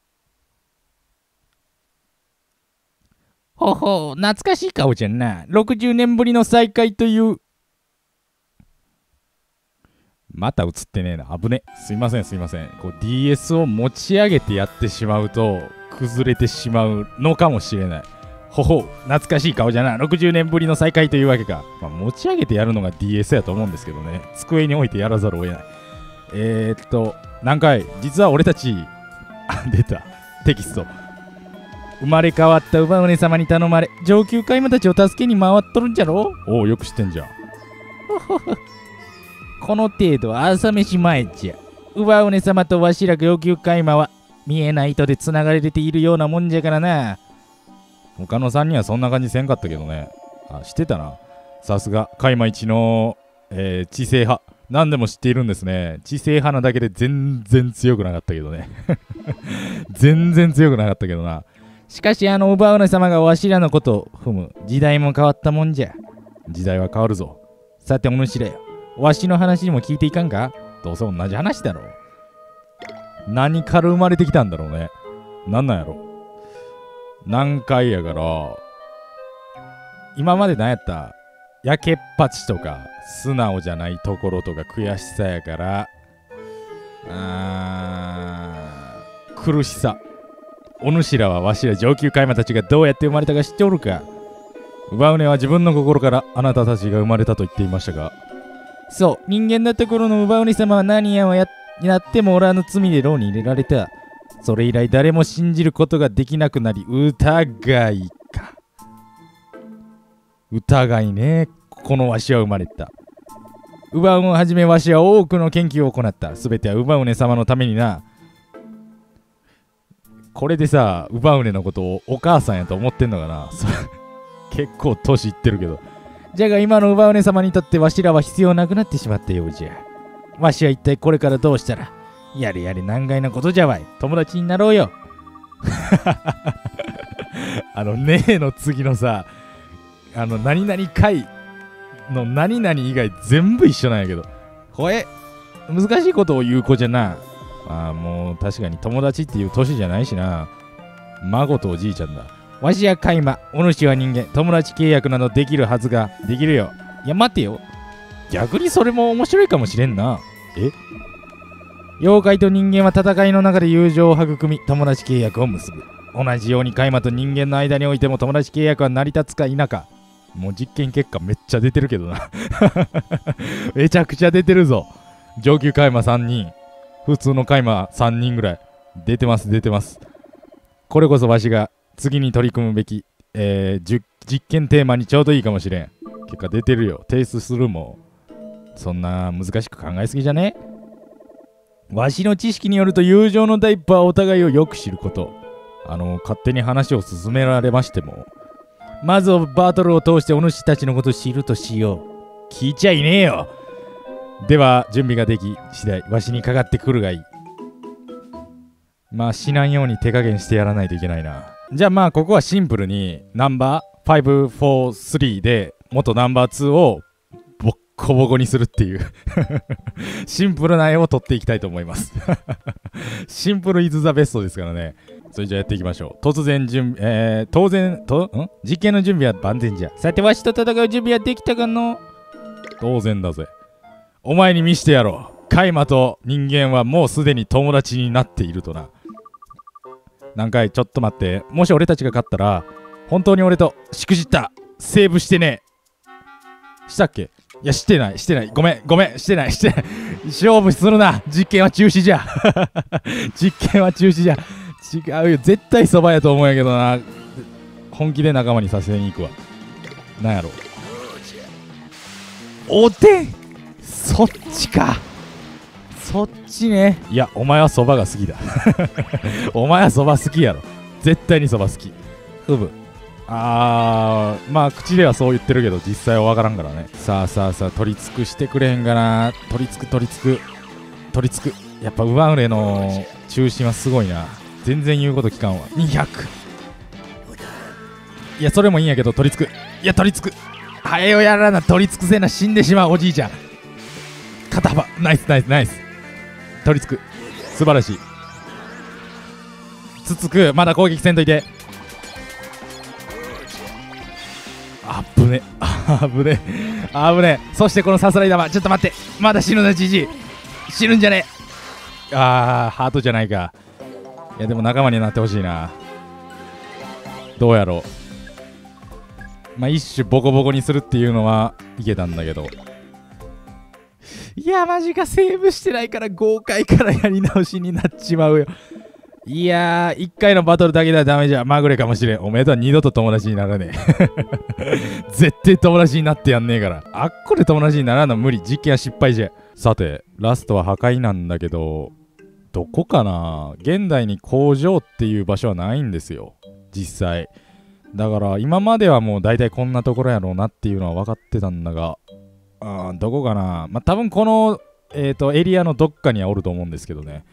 ほほう、懐かしい顔じゃんな。60年ぶりの再会という。また映ってねえな。危ね。すいませんすいません。こう DS を持ち上げてやってしまうと崩れてしまうのかもしれない。ほほう、懐かしい顔じゃな。60年ぶりの再会というわけか。まあ、持ち上げてやるのが DS やと思うんですけどね。机に置いてやらざるを得ない。何回実は俺たち、出た。テキスト。生まれ変わった乳母姉様に頼まれ、上級会員たちを助けに回っとるんじゃろ。おお、よく知ってんじゃん。この程度は朝飯前じゃ。乳母姉様とわしら上級会員は見えない糸でつながれているようなもんじゃからな。他の3人はそんな感じせんかったけどね。あ、知ってたな。さすが、海馬一の、知性派。何でも知っているんですね。知性派なだけで全然強くなかったけどね。全然強くなかったけどな。しかし乳母姉様がわしらのことを踏む。時代も変わったもんじゃ。時代は変わるぞ。さてお主らよ。わしの話にも聞いていかんか。どうせ同じ話だろう。何から生まれてきたんだろうね。なんなんやろ。何回やから、今まで何やった。やけっぱちとか素直じゃないところとか悔しさやから、苦しさ。お主らはわしら上級海馬たちがどうやって生まれたか知っておるか。乳母姉は自分の心からあなたたちが生まれたと言っていましたが、そう、人間だった頃の乳母姉様は何やってもおらぬ罪で牢に入れられた。それ以来誰も信じることができなくなり、疑いか。疑いね。このわしは生まれた。乳母をはじめわしは多くの研究を行った。すべては乳母姉様のためにな。これでさ、乳母姉のことをお母さんやと思ってんのかな。結構年いってるけど。じゃが今の乳母姉様にとってわしらは必要なくなってしまったようじゃ。わしは一体これからどうしたら。やれやれ難解なことじゃわい。友達になろうよ。ねえの次のさ、 何々会の何々以外全部一緒なんやけど、難しいことを言う子じゃな。もう確かに友達っていう年じゃないしな。孫とおじいちゃんだ。わしはカイマ、お主は人間、友達契約などできるはずが、できるよ。いや待てよ、逆にそれも面白いかもしれんな。妖怪と人間は戦いの中で友情を育み、友達契約を結ぶ。同じようにカイマと人間の間においても友達契約は成り立つか否か。もう実験結果めっちゃ出てるけどな。めちゃくちゃ出てるぞ。上級カイマ3人、普通のカイマ3人ぐらい出てます。これこそわしが次に取り組むべき、実験テーマにちょうどいいかもしれん。結果出てるよ。提出するもそんな難しく考えすぎじゃね？わしの知識によると、友情の第一歩はお互いをよく知ること。勝手に話を進められましても、まずはバトルを通してお主たちのことを知るとしよう。聞いちゃいねえよ。では準備ができ次第わしにかかってくるがいい。まあ死なんように手加減してやらないといけないな。じゃあまあここはシンプルにナンバー5、4、3で元ナンバー2をボッコボコにするっていうシンプルな絵を撮っていきたいと思いますシンプルイズザベストですからね。それじゃあやっていきましょう。実験の準備は万全じゃ。さてわしと戦う準備はできたかの？当然だぜ。お前に見してやろう。カイマと人間はもうすでに友達になっているとな。何回ちょっと待って。もし俺たちが勝ったら本当に俺としくじった。セーブしてねえ。したっけ？いやしてない。ごめんしてない。勝負するな。実験は中止じゃ。違うよ。絶対そばやと思うんやけどな。本気で仲間にさせに行くわ。なんやろ。おでん、そっちか。そっちね。いやお前はそばが好きだお前はそば好きやろ。絶対にそば好き。まあ口ではそう言ってるけど実際は分からんからね。さあ取り尽くしてくれへんかな。取り尽く。やっぱウバウレの中心はすごいな。全然言うこと聞かんわ。200。いやそれもいいんやけど取り尽く。はよやらな。取り尽くせな。死んでしまうおじいちゃん。肩幅ナイス。取り尽く。素晴らしい。つつく。まだ攻撃せんといて。危ね。そしてこのさすらい玉。ちょっと待って。まだ死ぬなじじい。死ぬんじゃねえ。ハートじゃないか。いやでも仲間になってほしいな。どうやろう。まあ一種ボコボコにするっていうのはいけたんだけど。いやマジか。セーブしてないから豪快からやり直しになっちまうよ。いや1回のバトルだけではダメじゃ。まぐれかもしれん。おめえとは二度と友達にならねえ絶対友達になってやんねえから。あっこで友達にならんの無理。実験は失敗じゃ。さてラストは破壊なんだけど、どこかな。現代に工場っていう場所はないんですよ実際。だから今まではもう大体こんなところやろうなっていうのは分かってたんだが、どこかな。まあ多分このエリアのどっかにはおると思うんですけどね。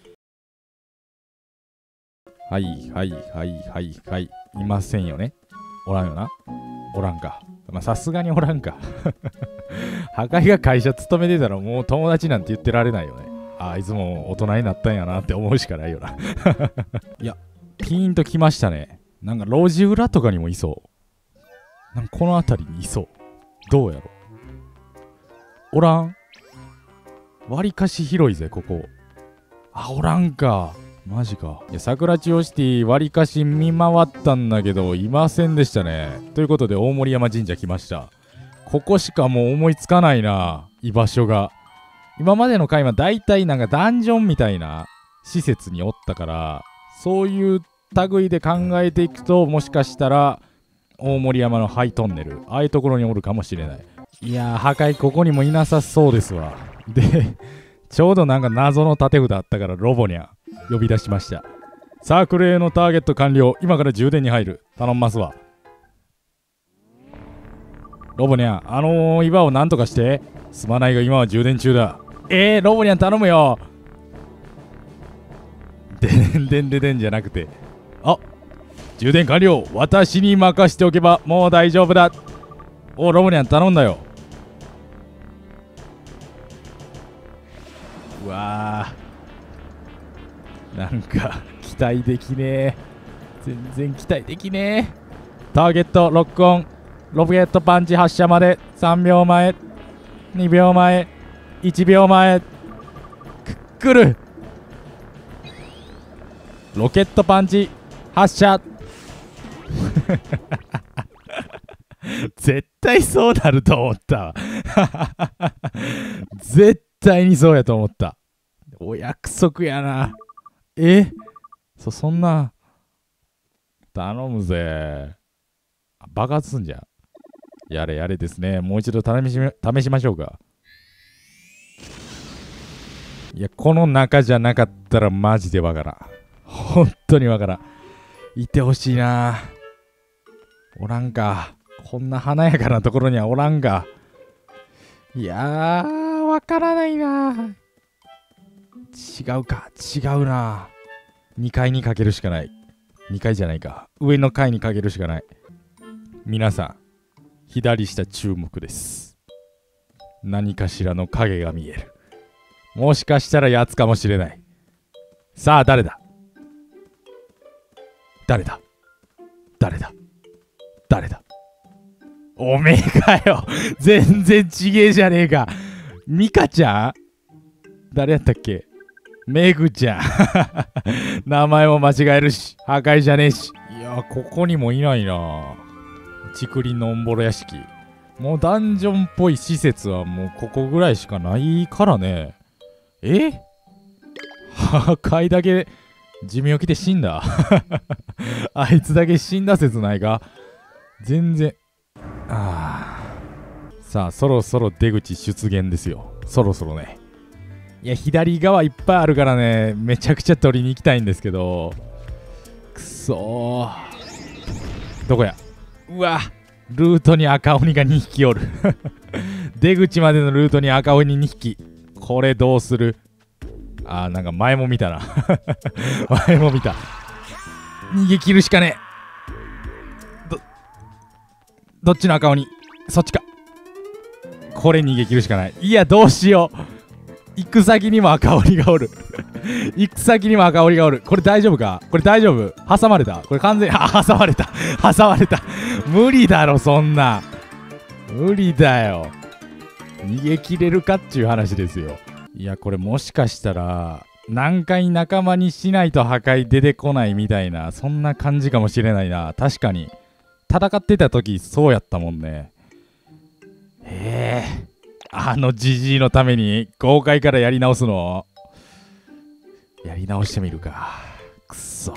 はいいませんよね。おらんよな。おらんか。まあさすがにおらんか破壊が会社勤めてたらもう友達なんて言ってられないよね。あいつも大人になったんやなって思うしかないよないやピーンときましたね。なんか路地裏とかにもいそう。なんかこの辺りにいそう。どうやろ。おらん。わりかし広いぜここ。おらんか。マジか。いや桜千代シティわりかし見回ったんだけどいませんでしたね。ということで大森山神社来ました。ここしかもう思いつかないな居場所が。今までの回はだいたいなんかダンジョンみたいな施設におったから、そういう類で考えていくともしかしたら大森山のハイトンネル、ああいうところにおるかもしれない。いやー破壊ここにもいなさそうですわ。でちょうどなんか謎の縦札あったからロボニャ呼び出しました。サークルへのターゲット完了。今から充電に入る。頼んますわ。ロボニャ岩をなんとかして。すまないが今は充電中だ。ロボニャン頼むよ。でんじゃなくて、充電完了。私に任しておけばもう大丈夫だ。 お、ロボニャン頼んだよ。うわー、なんか期待できねえ。全然期待できねえ。ターゲットロックオン。ロケットパンチ発射まで3秒前、2秒前、1秒前。来る。ロケットパンチ発射。絶対そうなると思ったわ。絶対にそうやと思った。お約束やな。そんな頼むぜ。爆発すんじゃん。やれやれですね。もう一度試しましょうか。いや、この中じゃなかったらマジでわからん。本当にわからん。いてほしいな。おらんか。こんな華やかなところにはおらんか。いやー、わからないな。違うか。違うな。2階にかけるしかない。2階じゃないか。上の階にかけるしかない。皆さん、左下注目です。何かしらの影が見える。もしかしたらやつかもしれない。さあ、誰だ？誰だ？誰だ？誰だ？おめえかよ。全然ちげえじゃねえか。ミカちゃん？誰やったっけ？メグちゃん。名前も間違えるし、破壊じゃねえし。いや、ここにもいないな。竹林のオンボロ屋敷。もうダンジョンっぽい施設はもうここぐらいしかないからね。破壊だけ寿命来て死んだ。あいつだけ死んだ説ないか？全然。さあ、そろそろ出口出現ですよ。そろそろね。いや、左側いっぱいあるからね、めちゃくちゃ取りに行きたいんですけど。くそー。どこや？うわ、ルートに赤鬼が2匹おる。出口までのルートに赤鬼2匹。これどうする？なんか前も見たな。前も見た。逃げ切るしかねえ。どっちの赤鬼？そっちか。これ逃げ切るしかない。いや、どうしよう。行く先にも赤鬼がおる。行く先にも赤鬼がおる。これ大丈夫か？これ大丈夫？挟まれた？これ完全に、挟まれた。挟まれた。無理だろ、そんな。無理だよ。逃げ切れるかっていう話ですよ。いや、これもしかしたら、何回仲間にしないと破壊出てこないみたいな、そんな感じかもしれないな。確かに。戦ってた時、そうやったもんね。ジジイのために公開からやり直すの？やり直してみるか。くっそ。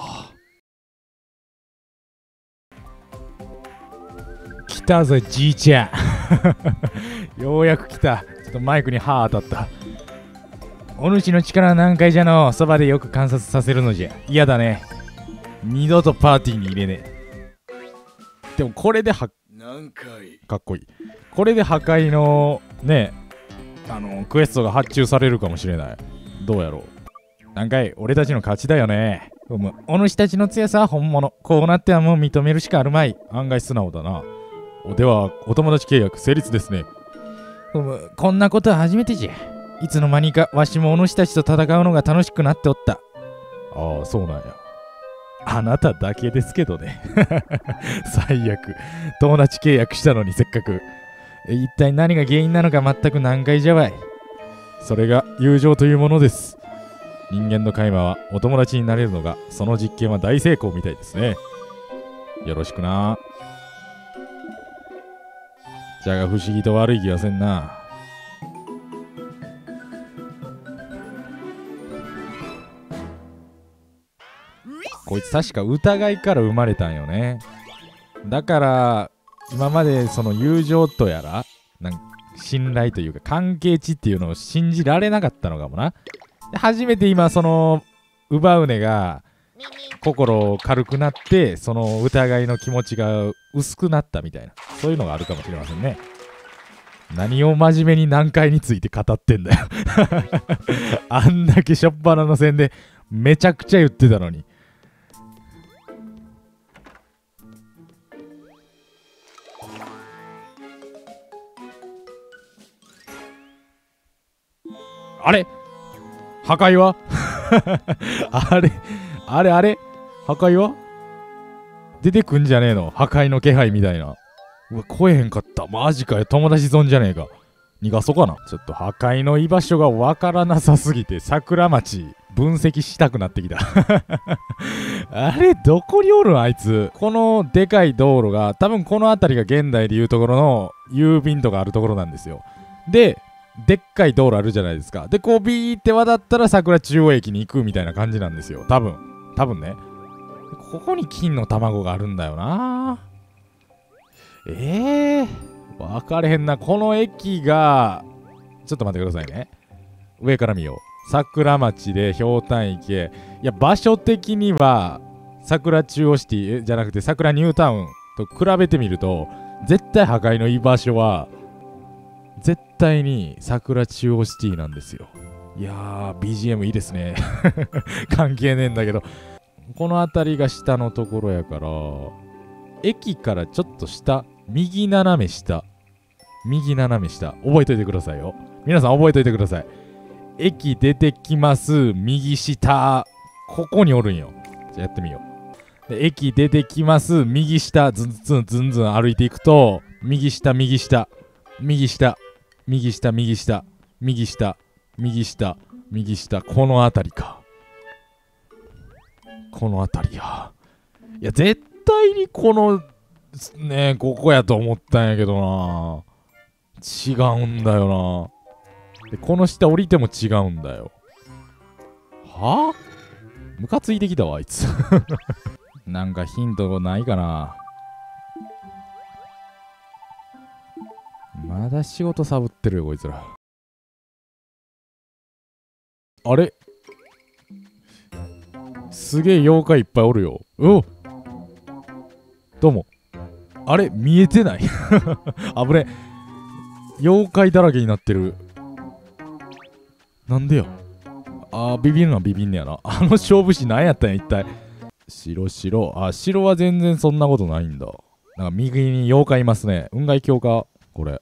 来たぞ、じいちゃん。ようやく来た。ちょっとマイクに歯当たった。お主の力は何回じゃの。そばでよく観察させるのじゃ。嫌だね。二度とパーティーに入れねえ。でもこれで何回かっこいい。これで破壊のね、クエストが発注されるかもしれない。どうやろう。何回？俺たちの勝ちだよね。お主たちの強さは本物。こうなってはもう認めるしかあるまい。案外素直だな。では、お友達契約成立ですね。こんなことは初めてじゃ。いつの間にかわしもお主たちと戦うのが楽しくなっておった。ああ、そうなんや。あなただけですけどね。最悪。友達契約したのにせっかく。一体何が原因なのか全く難解じゃわい。それが友情というものです。人間のカイマはお友達になれるのが、その実験は大成功みたいですね。よろしくな。じゃが不思議と悪い気はせんな。こいつ確か疑いから生まれたんよね。だから今までその友情とやら信頼というか関係値っていうのを信じられなかったのかもな。で初めて今そのウバウネが心軽くなってその疑いの気持ちが薄くなったみたいな、そういうのがあるかもしれませんね。何を真面目に難解について語ってんだよ。あんだけしょっぱなの線でめちゃくちゃ言ってたのに。 あれ破壊はあれ破壊は出てくんじゃねえの、破壊の気配みたいな。うわ、来えへんかった。マジかよ、友達損じゃねえか。逃がそうかな。ちょっと破壊の居場所がわからなさすぎて、桜町分析したくなってきた。あれ、どこにおるんあいつ。このでかい道路が、多分この辺りが現代でいうところの郵便とかあるところなんですよ。でっかい道路あるじゃないですか。で、こうビーって渡ったら桜中央駅に行くみたいな感じなんですよ。多分ね。ここに金の卵があるんだよな。分かれへんな。この駅が、ちょっと待ってくださいね。上から見よう。桜町でひょうたん池。いや、場所的には、桜中央シティじゃなくて桜ニュータウンと比べてみると、絶対破壊の居場所は、絶対に桜中央シティなんですよ。いやー、BGM いいですね。関係ねえんだけど。この辺りが下のところやから、駅からちょっと下、右斜め下、覚えといてくださいよ。皆さん覚えといてください。駅出てきます、右下、ここにおるんよ。じゃあやってみよう。で、駅出てきます、右下、ずん歩いていくと、右下、この辺りか。この辺りや。いや、絶対にこの、ね、ここやと思ったんやけどな。違うんだよな。で、この下降りても違うんだよ。はぁ？ムカついてきたわ、あいつ。なんかヒントないかな。まだ仕事サボってるよ、こいつら。あれ？すげえ妖怪いっぱいおるよ。お！どうも。あれ？見えてない。危ね。妖怪だらけになってる。なんでよ。ビビるのはビビんねやな。あの勝負師何やったんや、一体。白。白は全然そんなことないんだ。なんか右に妖怪いますね。運外強化。これ。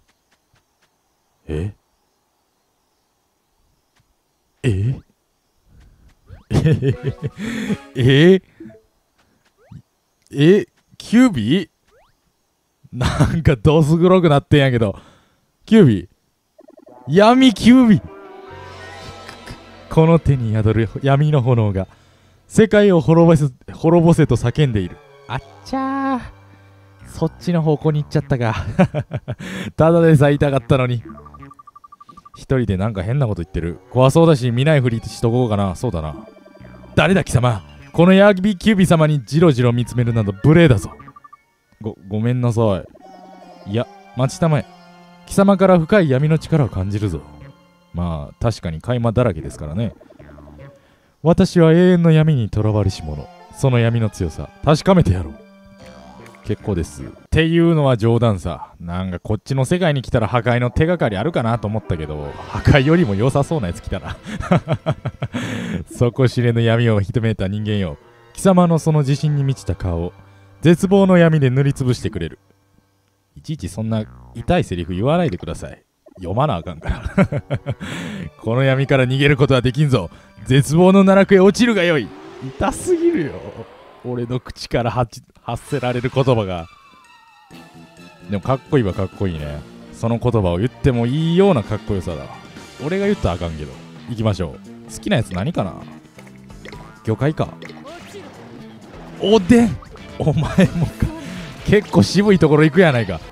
キュービーなんかどす黒くなってんやけど。キュービー闇キュービーこの手に宿る闇の炎が世界を滅ぼせと叫んでいる。あっちゃー、そっちの方向に行っちゃったか。ただでさえ痛かったのに。一人でなんか変なこと言ってる。怖そうだし見ないふりしとこうかな。そうだな。誰だ貴様。この闇キュービー様にジロジロ見つめるなど無礼だぞ。ごめんなさい。いや、待ちたまえ。貴様から深い闇の力を感じるぞ。まあ確かに垣間だらけですからね。私は永遠の闇にとらわれし者。その闇の強さ確かめてやろう。結構です。っていうのは冗談さ。なんかこっちの世界に来たら破壊の手がかりあるかなと思ったけど、破壊よりも良さそうなやつ来たな。底知れぬ闇をひめた人間よ。貴様のその自信に満ちた顔を絶望の闇で塗りつぶしてくれる。いちいちそんな痛いセリフ言わないでください。読まなあかんから。この闇から逃げることはできんぞ。絶望の奈落へ落ちるがよい。痛すぎるよ。俺の口から発せられる言葉が。でもかっこいいはかっこいいね。その言葉を言ってもいいようなかっこよさだ。俺が言ったらあかんけど。行きましょう。好きなやつ何かな。魚介か。おでん。お前もか。結構渋いところ行くやないか。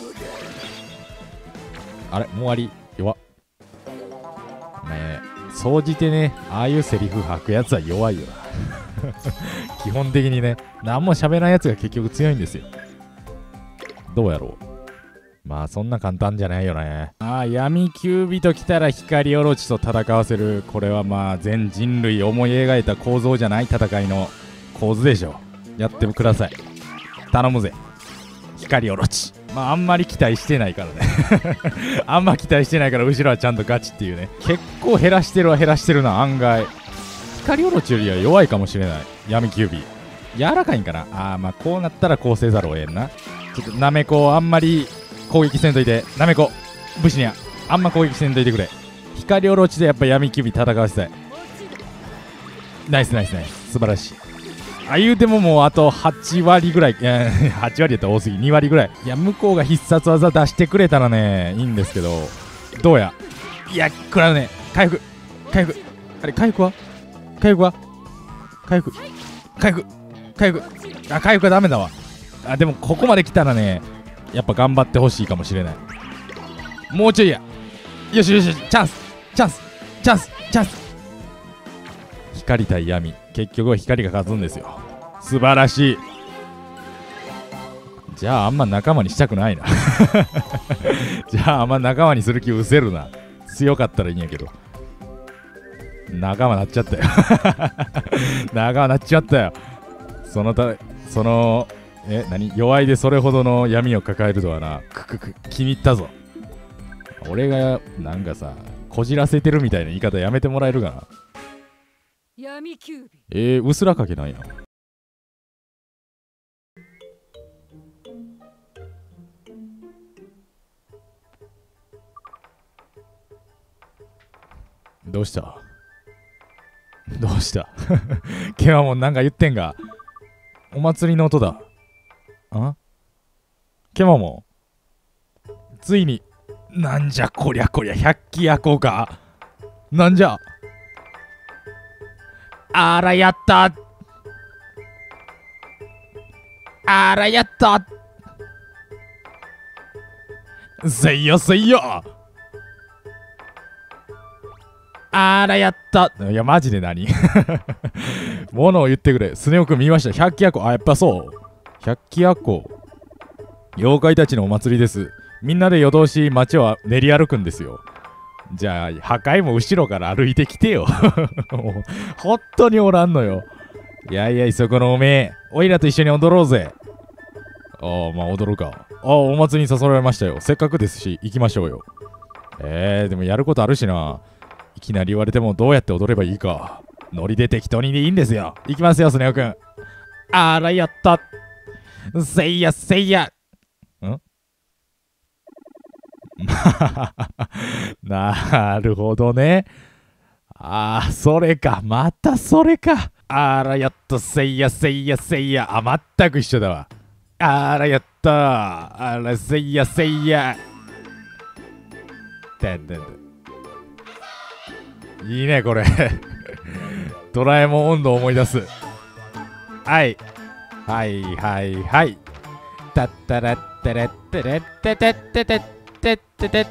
あれもう終わり。弱っ。ねえ、総じてね、ああいうセリフ吐くやつは弱いよな。基本的にね、何も喋らないやつが結局強いんですよ。どうやろう。まあそんな簡単じゃないよね。闇キュービと来たら光オロチと戦わせる。これはまあ全人類思い描いた構造じゃない戦いの構図でしょ。やってください。頼むぜ。光オロチ。まああんまり期待してないからね。あんま期待してないから後ろはちゃんとガチっていうね。結構減らしてるな、案外。光オロチよりは弱いかもしれない。闇キュービー。柔らかいんかな。まあこうなったらこうせざるを得んな。ちょっとナメコあんまり攻撃せんといて。ナメコ武士にゃあんま攻撃せんといてくれ。 光オロチでやっぱ闇キュビ戦わせたい。ナイスナイスナイス、素晴らしい。あ、言うてももうあと8割ぐらい、いや8割やったら多すぎ、2割ぐらい。いや、向こうが必殺技出してくれたらねいいんですけど、どうや。いや、食らうね。回復回復、あれ回復は回復は回復回復回復、あ、回復はダメだわ。あ、でもここまで来たらねやっぱ頑張ってほしいかもしれない。もうちょいや。よしよしよし、チャンスチャンスチャンスチャンス。光対闇、結局は光が勝つんですよ。素晴らしい。じゃああんま仲間にしたくないなじゃああんま仲間にする気失せるな。強かったらいいんやけど、仲間なっちゃったよ仲間なっちゃったよ。何、弱いでそれほどの闇を抱えるとはな。気に入ったぞ。俺がなんかさ、こじらせてるみたいな言い方やめてもらえるかな。 闇キュービうすらかけなんや。どうしたどうしたケマモンなんか言ってんが。お祭りの音だ。ケマモン、ついに。なんじゃこりゃこりゃ、百鬼夜行か。なんじゃ。あらやった。あらやった。せいやせいや。あらやった。いやマジで何ものを言ってくれ。スネ夫くん見ました。百鬼夜行。あ、やっぱそう。百鬼夜行、妖怪たちのお祭りです。みんなで夜通し街を練り歩くんですよ。じゃあ破壊も後ろから歩いてきてよもう本当におらんのよ。いやいや、そこのおめえ、おいらと一緒に踊ろうぜ。ああ、まあ踊るか。ああ、お祭りに誘われましたよ。せっかくですし行きましょうよ。でもやることあるしな。いきなり言われてもどうやって踊ればいいか。ノリで適当にでいいんですよ。行きますよ、スネ夫くん。あらやった。せいやせいや。なるほどね。ああ、それか。またそれか。あらやっと、せいやせいやせいや。あ、全く一緒だわ。あらやった。あらせいやせいや。いいね、これドラえもん温度を思い出す。はいはいはいはい。たったらったらったらったたったたったったた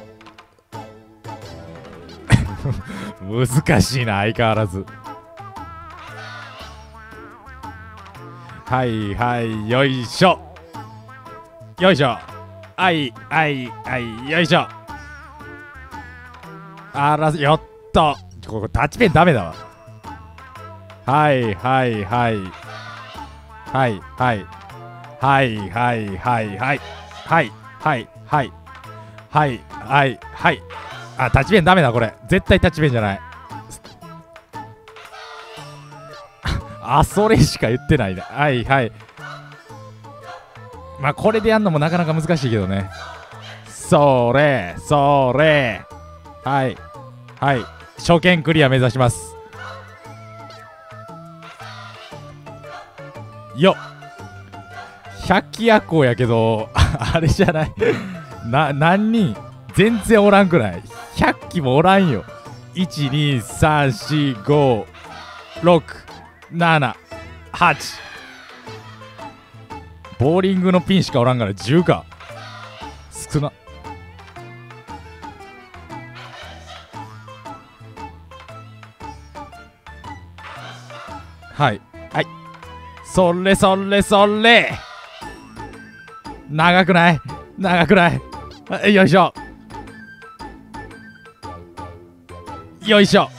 難しいな、相変わらず。はいはいよいしょよいしょ、はいはいはいよいしょ。あらよっと、ここタッチペンダメだわ。はいはいはいはいはいはいはいはいはいはいはいはいはいはいはい。あ、タッチペンダメだこれ。絶対タッチペンじゃない。あ、それしか言ってないね。はいはい。まあこれでやんのもなかなか難しいけどね。それそれ、はいはい。初見クリア目指します。よっ、百鬼夜行やけどあれじゃない何人全然おらんくない。100機もおらんよ。12345678。ボーリングのピンしかおらんから10か。少な。はいはい、それそれそれ。長くない長くない。よいしょよいしょ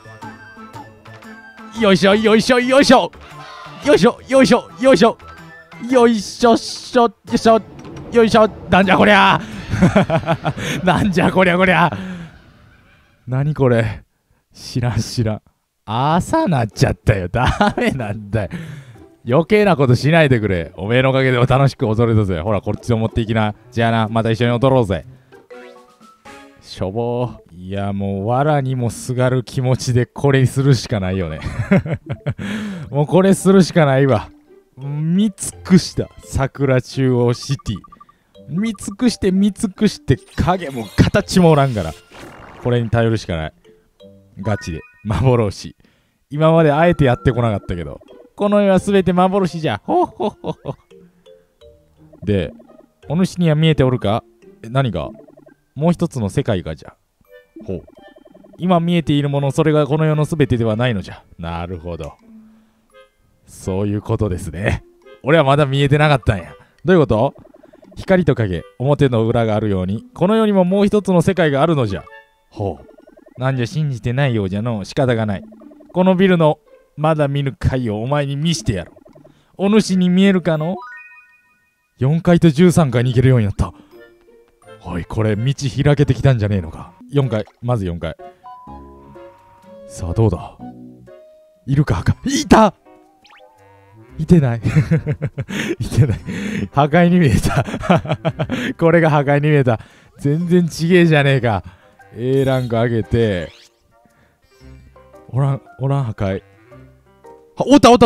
よいしょよいしょよいしょよいしょよいしょよいしょよいしょしょよいしょよいしょ。なんじゃこりゃなんじゃこりゃこりゃ。何これ、知らん知らん。朝なっちゃったよ。ダメなんだよ。余計なことしないでくれ。おめえのおかげで楽しく踊れたぜ。ほらこっちを持っていきな。じゃあな、また一緒に踊ろうぜ。 しょぼー。いやもう藁にもすがる気持ちでこれするしかないよね。もうこれするしかないわ。見尽くした桜中央シティ。見尽くして影も形もおらんから。これに頼るしかない。ガチで。幻。今まであえてやってこなかったけど。この世はすべて幻じゃ。ほっほっほっほ。で、お主には見えておるか？何が？もう一つの世界がじゃ。ほう。今見えているもの、それがこの世のすべてではないのじゃ。なるほど。そういうことですね。俺はまだ見えてなかったんや。どういうこと？光と影、表の裏があるように、この世にももう一つの世界があるのじゃ。ほう。なんじゃ信じてないようじゃの。仕方がない。このビルのまだ見ぬ階をお前に見してやろう。お主に見えるかの？ 4 階と13階に行けるようになった。おい、これ道開けてきたんじゃねえのか。4階、まず4階。さあどうだ？いるか？いた！いてないいてない。破壊に見えたこれが破壊に見えた。全然ちげえじゃねえか。A ランク上げて。おらん破壊。おったい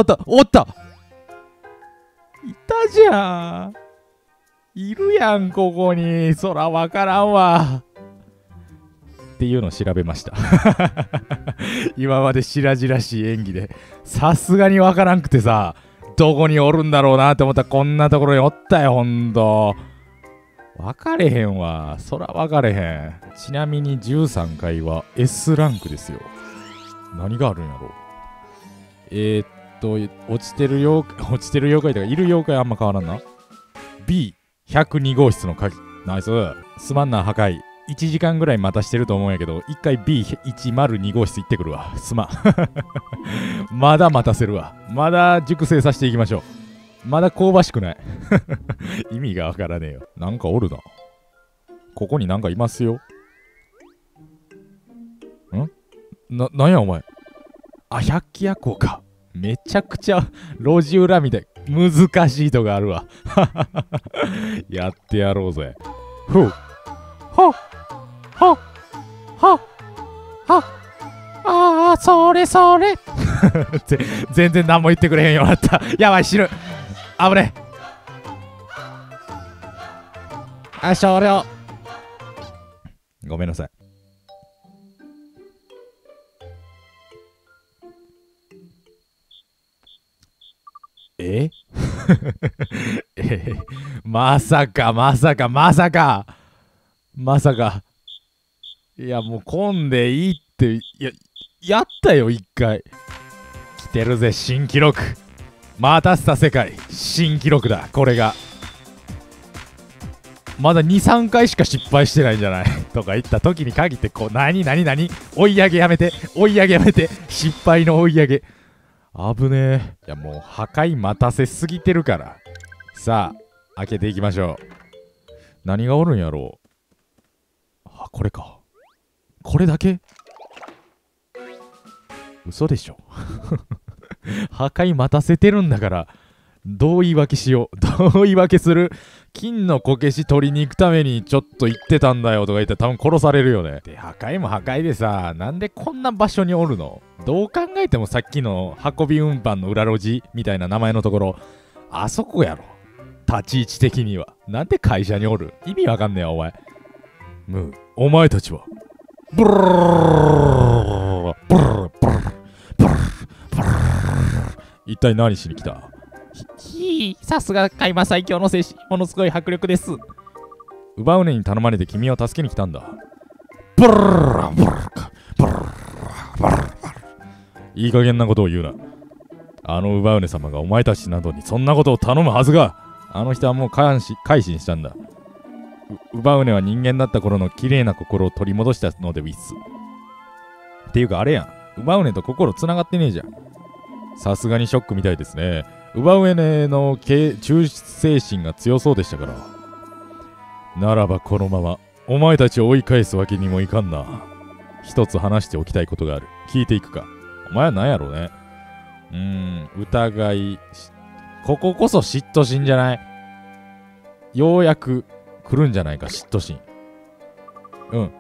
たじゃん。いるやん、ここに。そらわからんわ。っていうのを調べました今まで白々しい演技でさすがにわからんくてさ、どこにおるんだろうなって思ったらこんなところにおったよ。ほんと分かれへんわ。そら分かれへん。ちなみに13階は S ランクですよ。何があるんやろ。落ちてる妖怪とかいる妖怪あんま変わらんな。 B102 号室の鍵。ナイス。すまんな破壊。1時間ぐらい待たしてると思うんやけど、一回 B102 号室行ってくるわ。すまんまだ待たせるわ。まだ熟成させていきましょう。まだ香ばしくない意味がわからねえよ。なんかおるな。ここになんかいますよ。なんやお前。あ、百鬼夜行か。めちゃくちゃ路地裏みたい。難しいとこあるわやってやろうぜ。ふう。ほっほっほっほっ。ああ、それ全然何も言ってくれへんようになった。やばい、死ぬ。危ねえ。少量。ごめんなさい。まさか。いや、もう混んでいいって、やったよ、一回。来てるぜ、新記録。またした世界、新記録だ、これが。まだ2、3回しか失敗してないんじゃないとか言った時に限って、こう、何追い上げやめて。失敗の追い上げ。危ねえ。いや、もう破壊待たせすぎてるから。さあ、開けていきましょう。何がおるんやろう。あ、これか。これだけ？嘘でしょ破壊待たせてるんだから、どう言い訳しよう。どう言い訳する？金のこけし取りに行くためにちょっと行ってたんだよとか言ったら多分殺されるよね。で、破壊も破壊でさ、なんでこんな場所におるの？どう考えてもさっきの運び運搬の裏路地みたいな名前のところ、あそこやろ。立ち位置的には。なんで会社におる？意味わかんねえよ、お前。お前たちは。ブルー一体何しに来た？さすが海馬最強の戦士、ものすごい迫力です。ウバウネに頼まれて君を助けに来たんだ。いい加減なことを言うな。あのウバウネ様がお前たちなどにそんなことを頼むはずが。あの人はもう改心したんだ。ウバウネは人間だった頃の綺麗な心を取り戻したのでウィッス。っていうかあれやん。ウバウネと心つながってねえじゃん。さすがにショックみたいですね。ウバウネの忠誠心が強そうでしたから。ならばこのままお前たちを追い返すわけにもいかんな。一つ話しておきたいことがある。聞いていくか。お前は何やろうね。疑い。こここそ嫉妬心じゃない？ようやく来るんじゃないか、嫉妬心。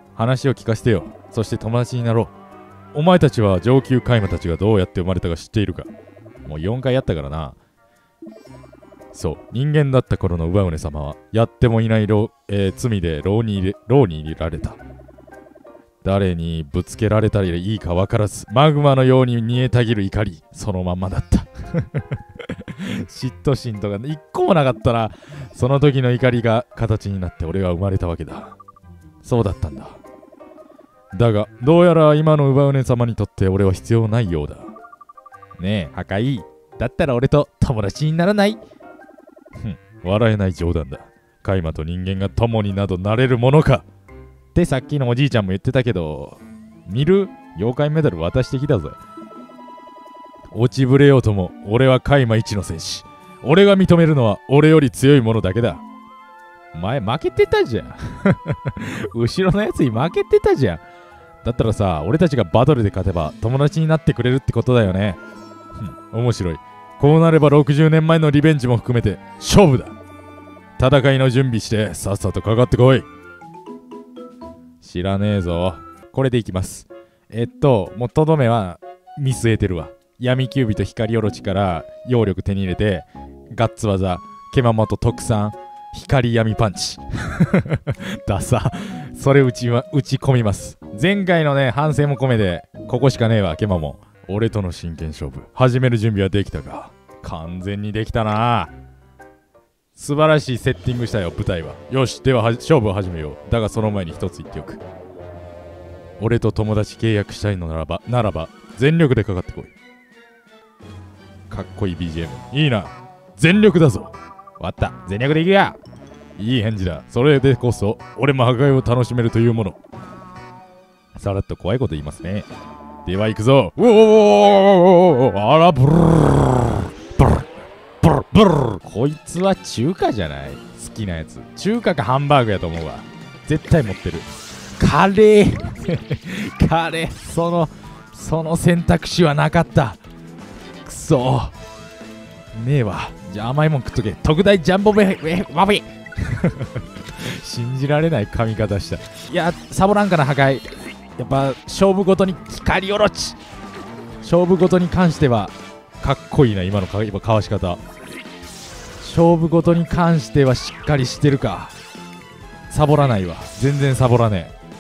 話を聞かせてよ。そして友達になろう。お前たちは上級海馬たちがどうやって生まれたか知っているか？もう4回やったからな。そう、人間だった頃のウバウネ様はやってもいない罪で牢に入れられた。誰にぶつけられたらいいか分からず、マグマのように煮えたぎる怒り、そのまんまだった嫉妬心とか一個もなかったら、その時の怒りが形になって俺は生まれたわけだ。そうだったんだ。だがどうやら今のウバウネ様にとって俺は必要ないようだ。 ねえ、破壊。だったら俺と友達にならない？ 笑えない冗談だ。カイマと人間が友になどなれるものか。 ってさっきのおじいちゃんも言ってたけど、見る？妖怪メダル渡してきたぜ。 落ちぶれようとも俺はカイマ一の戦士。俺が認めるのは俺より強いものだけだ。 前負けてたじゃん後ろのやつに負けてたじゃん。だったらさ、俺たちがバトルで勝てば友達になってくれるってことだよね。 面白い。こうなれば60年前のリベンジも含めて勝負だ。戦いの準備してさっさとかかってこい。 知らねえぞ。これでいきます。もうとどめは見据えてるわ。闇キュービと光オロチから揚力手に入れて、ガッツ技、ケマモト特産、光闇パンチダサ。それ打ち込みます。前回のね、反省も込めて、ここしかねえわ、ケマモ。 俺との真剣勝負、始める準備はできたか？ 完全にできたな。素晴らしいセッティングしたよ、舞台は。 よし、では勝負を始めよう。だがその前に一つ言っておく。俺と友達契約したいのならば全力でかかってこい。かっこいい BGM。いいな。全力だぞ。 終わった。全力でいくや。 いい返事だ。それでこそ俺も破壊を楽しめるというもの。 さらっと怖いこと言いますね。 では行くぞ。おお、あら、ブルーブルーブルーブルー。 こいつは中華じゃない？好きなやつ。中華かハンバーグやと思うわ。絶対持ってる。カレーカレー。その選択肢はなかった。くそねえわ。じゃあ甘いもん食っとけ。特大ジャンボマフィ信じられない髪型した。いや、サボらんかな、破壊。やっぱ勝負ごとに光オロチ。勝負ごとに関してはかっこいいな、今のかわし方。勝負ごとに関してはしっかりしてるか。サボらないわ。全然サボらねえ。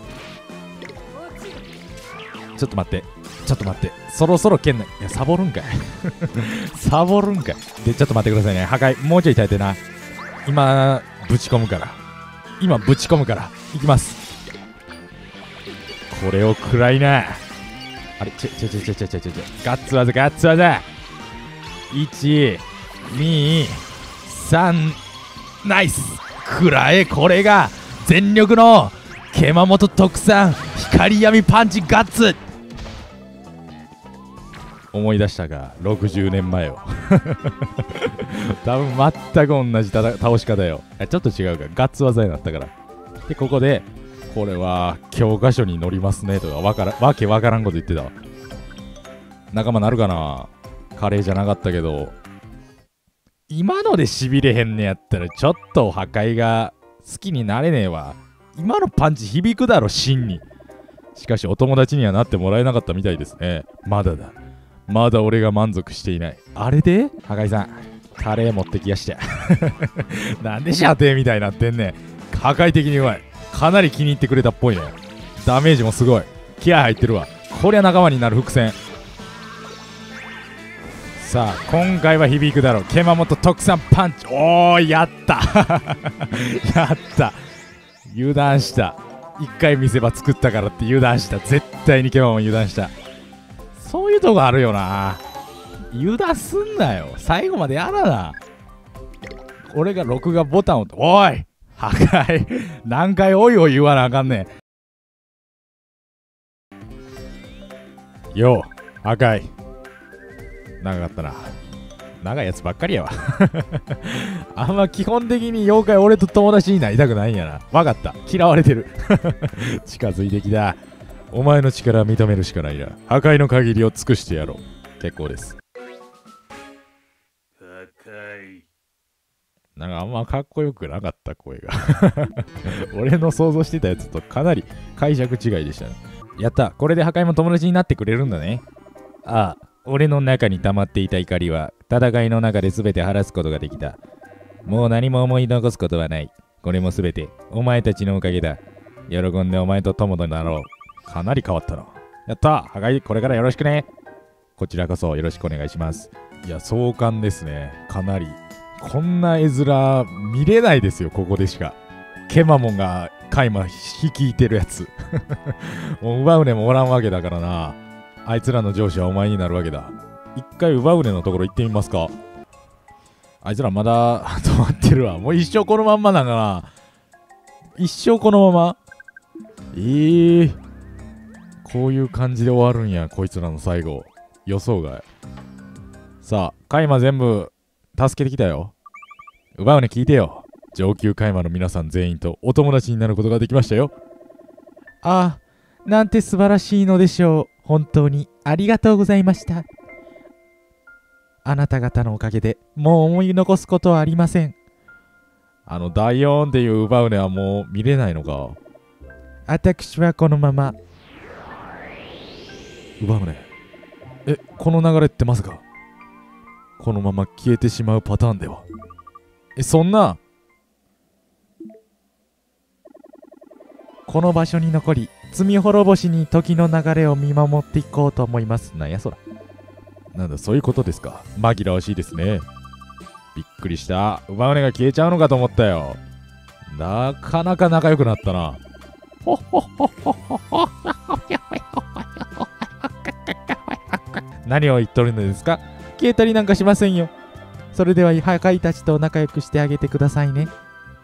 ちょっと待って。そろそろ剣ない。いや、サボるんかいサボるんかい。で、ちょっと待ってくださいね。破壊、もうちょい耐えてな。今、ぶち込むから。いきます。これを食らいな。あれ、ガッツ技。1、2、3、ナイス。食らえ。これが全力のケマモト特産光闇パンチガッツ。思い出したが、60年前を多分全く同じ倒し方よ。ちょっと違うか、ガッツ技になったから。で、ここでこれは教科書に載りますねとかわけわからんこと言ってたわ。仲間なるかな。カレーじゃなかったけど、今のでしびれへんねやったらちょっと破壊が好きになれねえわ。今のパンチ響くだろ、芯に。しかしお友達にはなってもらえなかったみたいですね。まだ俺が満足していない。あれで破壊さん、カレー持ってきやしてなんで射程みたいになってんねん。破壊的にうまい。かなり気に入ってくれたっぽいね。ダメージもすごい。気合入ってるわ。こりゃ仲間になる伏線。さあ、今回は響くだろう。ケマモト特産パンチ。おー、やったやった。油断した。一回見せ場作ったからって油断した。絶対にケマモン油断した。そういうとこあるよな。油断すんなよ。最後までやらな。俺が録画ボタンを。おい破壊何回おいおい言わなあかんねん。よう、破壊。長かったな。長いやつばっかりやわあんま基本的に妖怪俺と友達になりたくないんやな。わかった。嫌われてる近づいてきた。お前の力は認めるしかないな。破壊の限りを尽くしてやろう。結構です。 破壊。 なんかあんまかっこよくなかった声が俺の想像してたやつとかなり解釈違いでしたね。やった、これで破壊も友達になってくれるんだね。ああ、俺の中に溜まっていた怒りは戦いの中で全て晴らすことができた。もう何も思い残すことはない。これも全てお前たちのおかげだ。喜んでお前と友となろう。かなり変わったな。やった、破壊これからよろしくね。こちらこそよろしくお願いします。いや、壮観ですね。かなりこんな絵面見れないですよ、ここでしか。ケマモンがカイマ率いてるやつもうウバウネもおらんわけだからな。あいつらの上司はお前になるわけだ。一回ウバウネのところ行ってみますか。あいつらまだ止まってるわ。もう一生このまんまなんかな。一生このまま。こういう感じで終わるんや、こいつらの最後。予想外。さあ、カイマ全部助けてきたよ。ウバウネ聞いてよ。上級カイマの皆さん全員とお友達になることができましたよ。 ああ、なんて素晴らしいのでしょう。本当にありがとうございました。あなた方のおかげでもう思い残すことはありません。 第4っていうウバウネはもう見れないのか。 私はこのまま。 ウバウネ、この流れってまさかこのまま消えてしまうパターンでは。そんな。 この場所に残り罪滅ぼしに時の流れを見守っていこうと思います。なんやそら。 なんだ、そういうことですか。紛らわしいですね。びっくりした。ウバウネが消えちゃうのかと思ったよ。なかなか仲良くなったな。 何を言っとるのですか。消えたりなんかしませんよ。それでは破壊たちと仲良くしてあげてくださいね。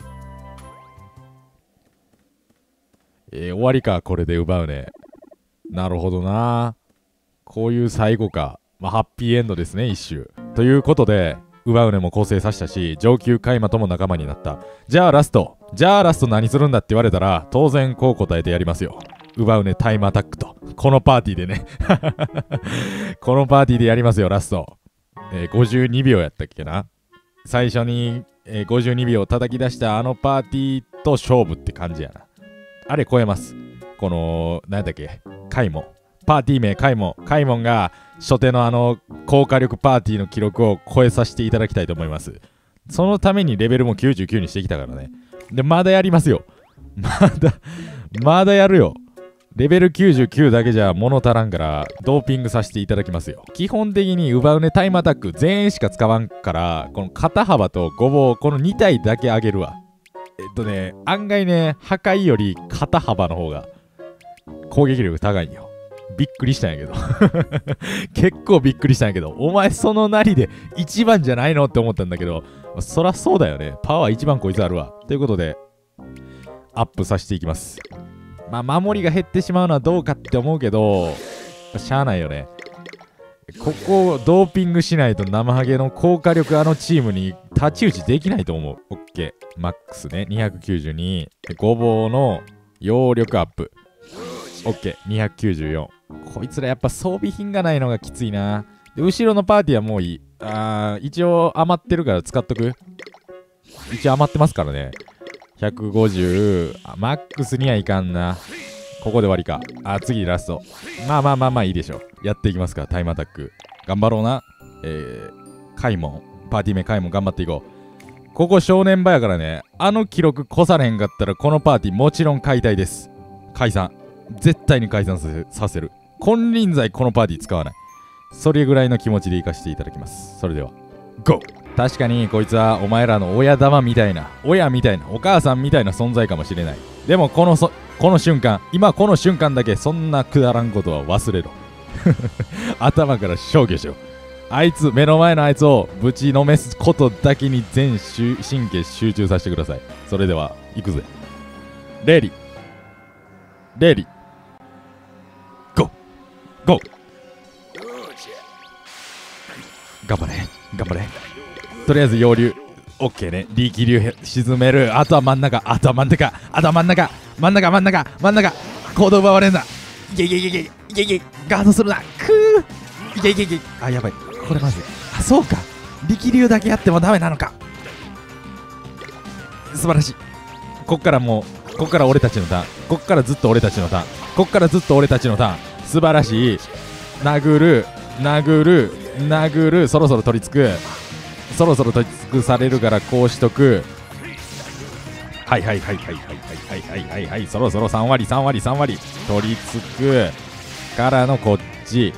終わりか、これでウバウネ。なるほどな。こういう最後か。まあ、ハッピーエンドですね、一周。ということで、ウバウネも構成させたし、上級カイマとも仲間になった。じゃあラスト何するんだって言われたら、当然こう答えてやりますよ。ウバウネタイムアタックと。このパーティーでね。このパーティーでやりますよ、ラスト。52秒やったっけな。最初に、52秒叩き出したあのパーティーと勝負って感じやな。あれ超えます。この、なんだっけ、カイモン。パーティー名カイモン。カイモンが初手の高火力パーティーの記録を超えさせていただきたいと思います。そのためにレベルも99にしてきたからね。で、まだやりますよ。まだやるよ。レベル99だけじゃ物足らんからドーピングさせていただきますよ。基本的にウバウネタイムアタック全員しか使わんから、この肩幅とごぼう、この2体だけ上げるわ。案外ね、破壊より肩幅の方が攻撃力高いんよ。びっくりしたんやけど。結構びっくりしたんやけど、お前そのなりで1番じゃないのって思ったんだけど、そらそうだよね。パワー1番こいつあるわ。ということで、アップさせていきます。まあ、守りが減ってしまうのはどうかって思うけど、しゃあないよね。ここをドーピングしないと生ハゲの高火力チームに太刀打ちできないと思う。オッケー。マックスね。292。ごぼうの揚力アップ。オッケー。294。こいつらやっぱ装備品がないのがきついな。で、後ろのパーティーはもういい。一応余ってるから使っとく。一応余ってますからね。150。マックスにはいかんな。ここで終わりか。次ラスト。まあいいでしょう。やっていきますか、タイムアタック。頑張ろうな。カイモン。パーティー名カイモン頑張っていこう。ここ正念場やからね。記録越されへんかったらこのパーティーもちろん解体です。解散。絶対に解散させる。金輪際このパーティー使わない。それぐらいの気持ちで行かせていただきます。それでは、GO！ 確かにこいつはお前らの親玉みたいな、親みたいな、お母さんみたいな存在かもしれない。でもこの瞬間、今この瞬間だけそんなくだらんことは忘れろ。頭から消去しろ。目の前のあいつをぶちのめすことだけに全神経集中させてください。それでは、行くぜ。レディゴー頑張れ。とりあえず揚流。オッケーね。力流沈める。あとは真ん中。真ん中。コード奪われんな。いけ。ガードするな。いけ。やばい。これまずい。そうか。力流だけやってもダメなのか。 素晴らしい。こっからもうこっから俺たちのターン、こっからずっと俺たちのターン、こっからずっと俺たちのターン。素晴らしい。殴る殴る殴る。そろそろ取り付く、そろそろ取り付くされるからこうしとく。はいはいはいはいはいはいはいはいはい。そろそろ3割3割3割取り付くからのこっち。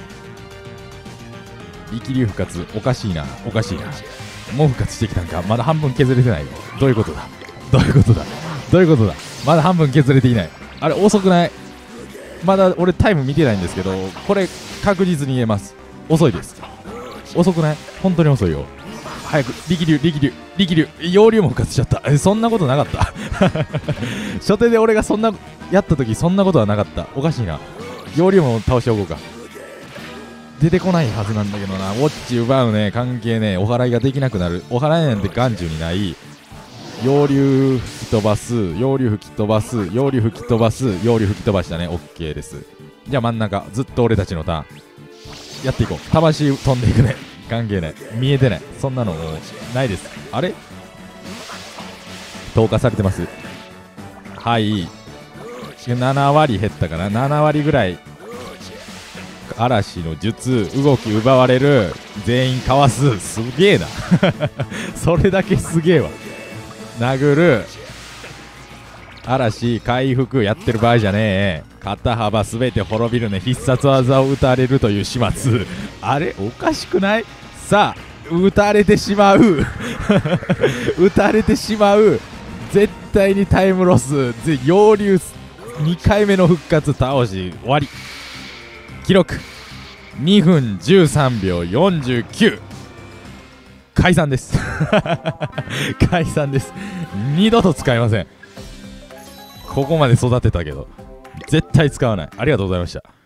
力流復活。おかしいなおかしいな。もう復活してきたんか。まだ半分削れてない。どういうことだどういうことだどういうことだ。まだ半分削れていない。あれ遅くない？まだ俺タイム見てないんですけど、これ確実に言えます。遅いです。遅くない？本当に遅いよ。早く力流力流力流。容流も復活しちゃった。そんなことなかった初手で俺がそんなやった時そんなことはなかった。おかしいな。容流も倒しておこうか。出てこないはずなんだけどな。ウォッチ奪うね、関係ねえ。お祓いができなくなる。お祓いなんて眼中にない。容流吹き飛ばす、容流吹き飛ばす、容流吹き飛ばす、容流吹き飛ばしたね。 OK です。じゃあ真ん中ずっと俺たちのターンやっていこう。魂飛んでいくね。関係ない。見えてない。そんなのもうないです。あれ投下されてます。はい、7割減ったかな。7割ぐらい。嵐の術、動き奪われる、全員かわす。すげえなそれだけすげえわ。殴る、嵐、回復やってる場合じゃねえ。肩幅すべて滅びるね。必殺技を打たれるという始末あれおかしくない？さあ打たれてしまう打たれてしまう。絶対にタイムロス。容流2回目の復活倒し終わり。記録2分13秒49。解散です解散です。二度と使えません。ここまで育てたけど絶対使わない。ありがとうございました。